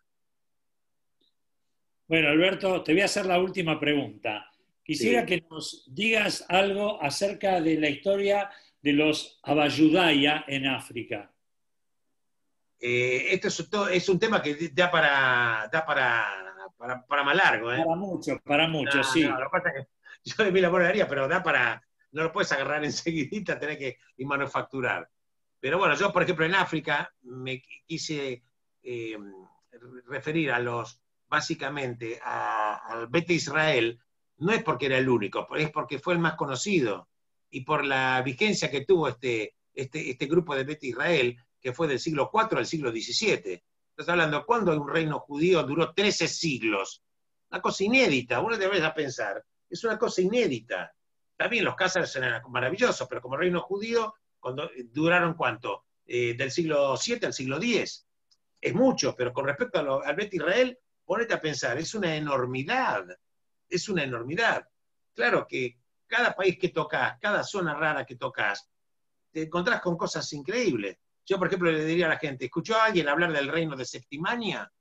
Bueno, Alberto, te voy a hacer la última pregunta. Quisiera sí. que nos digas algo acerca de la historia de los Abayudaya en África. Eh, esto es, es un tema que da para, da para, para, para más largo. ¿eh? Para mucho, para mucho, no, sí. No, lo que pasa es que yo de mi labor haría, pero da para, no lo puedes agarrar enseguidita, tenés que ir manufacturar. Pero bueno, yo por ejemplo en África me quise eh, referir a los, básicamente al Bete Israel, no es porque era el único, es porque fue el más conocido, y por la vigencia que tuvo este, este, este grupo de Bete Israel, que fue del siglo cuatro al siglo diecisiete. Estás hablando, ¿cuándo un reino judío duró trece siglos? Una cosa inédita, uno debe a pensar, es una cosa inédita. También los cázares eran maravillosos, pero como reino judío, cuando duraron ¿cuánto? Eh, del siglo siete al siglo diez. Es mucho, pero con respecto a lo, al Bet Israel, ponete a pensar, es una enormidad, es una enormidad. Claro que cada país que tocas, cada zona rara que tocas, te encontrás con cosas increíbles. Yo, por ejemplo, le diría a la gente, ¿escuchó a alguien hablar del reino de Septimania?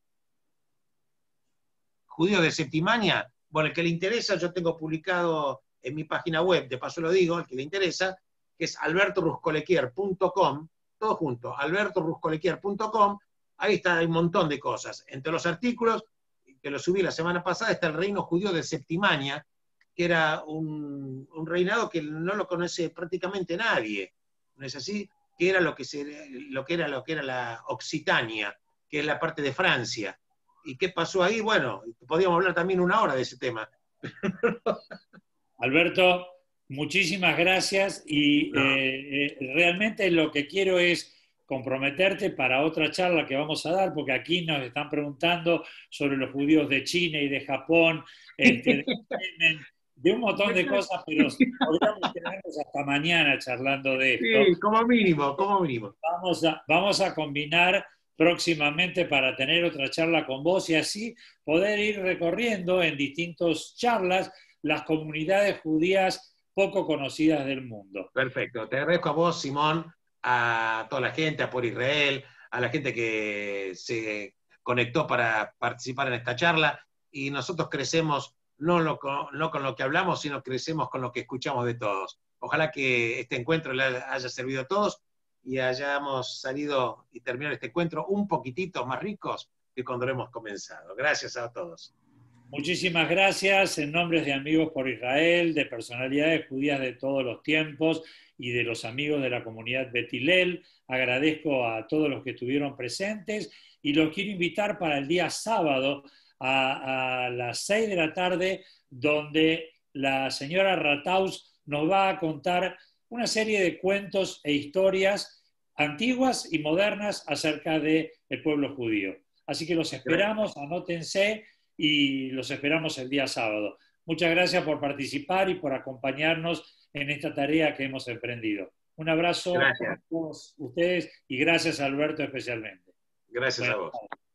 ¿Judío de Septimania? Bueno, el que le interesa, yo tengo publicado en mi página web, de paso lo digo, el que le interesa, que es alberto ruscolequier punto com, todo junto, alberto ruscolequier punto com, ahí está, hay un montón de cosas. Entre los artículos, que lo subí la semana pasada, está el reino judío de Septimania, que era un, un reinado que no lo conoce prácticamente nadie, ¿no es así? Que era lo que, se, lo que era lo que era la Occitania, que es la parte de Francia. ¿Y qué pasó ahí? Bueno, podríamos hablar también una hora de ese tema. Alberto, muchísimas gracias y No. eh, eh, realmente lo que quiero es comprometerte para otra charla que vamos a dar, porque aquí nos están preguntando sobre los judíos de China y de Japón, este, de Yemen, de un montón de cosas, pero podríamos quedarnos hasta mañana charlando de esto. Sí, como mínimo, como mínimo. Vamos a, vamos a combinar próximamente para tener otra charla con vos y así poder ir recorriendo en distintas charlas las comunidades judías poco conocidas del mundo. Perfecto. Te agradezco a vos, Simón, a toda la gente, a Por Israel, a la gente que se conectó para participar en esta charla. Y nosotros crecemos no, lo, no con lo que hablamos, sino crecemos con lo que escuchamos de todos. Ojalá que este encuentro le haya servido a todos y hayamos salido y terminado este encuentro un poquitito más ricos que cuando lo hemos comenzado. Gracias a todos. Muchísimas gracias en nombre de Amigos por Israel, de personalidades judías de todos los tiempos y de los amigos de la comunidad Bet Hillel. Agradezco a todos los que estuvieron presentes y los quiero invitar para el día sábado a, a las seis de la tarde, donde la señora Rataus nos va a contar una serie de cuentos e historias antiguas y modernas acerca del pueblo judío. Así que los esperamos, anótense y los esperamos el día sábado. Muchas gracias por participar y por acompañarnos en esta tarea que hemos emprendido. Un abrazo gracias a todos ustedes y gracias a Alberto especialmente. Gracias Buenas a vos. tardes.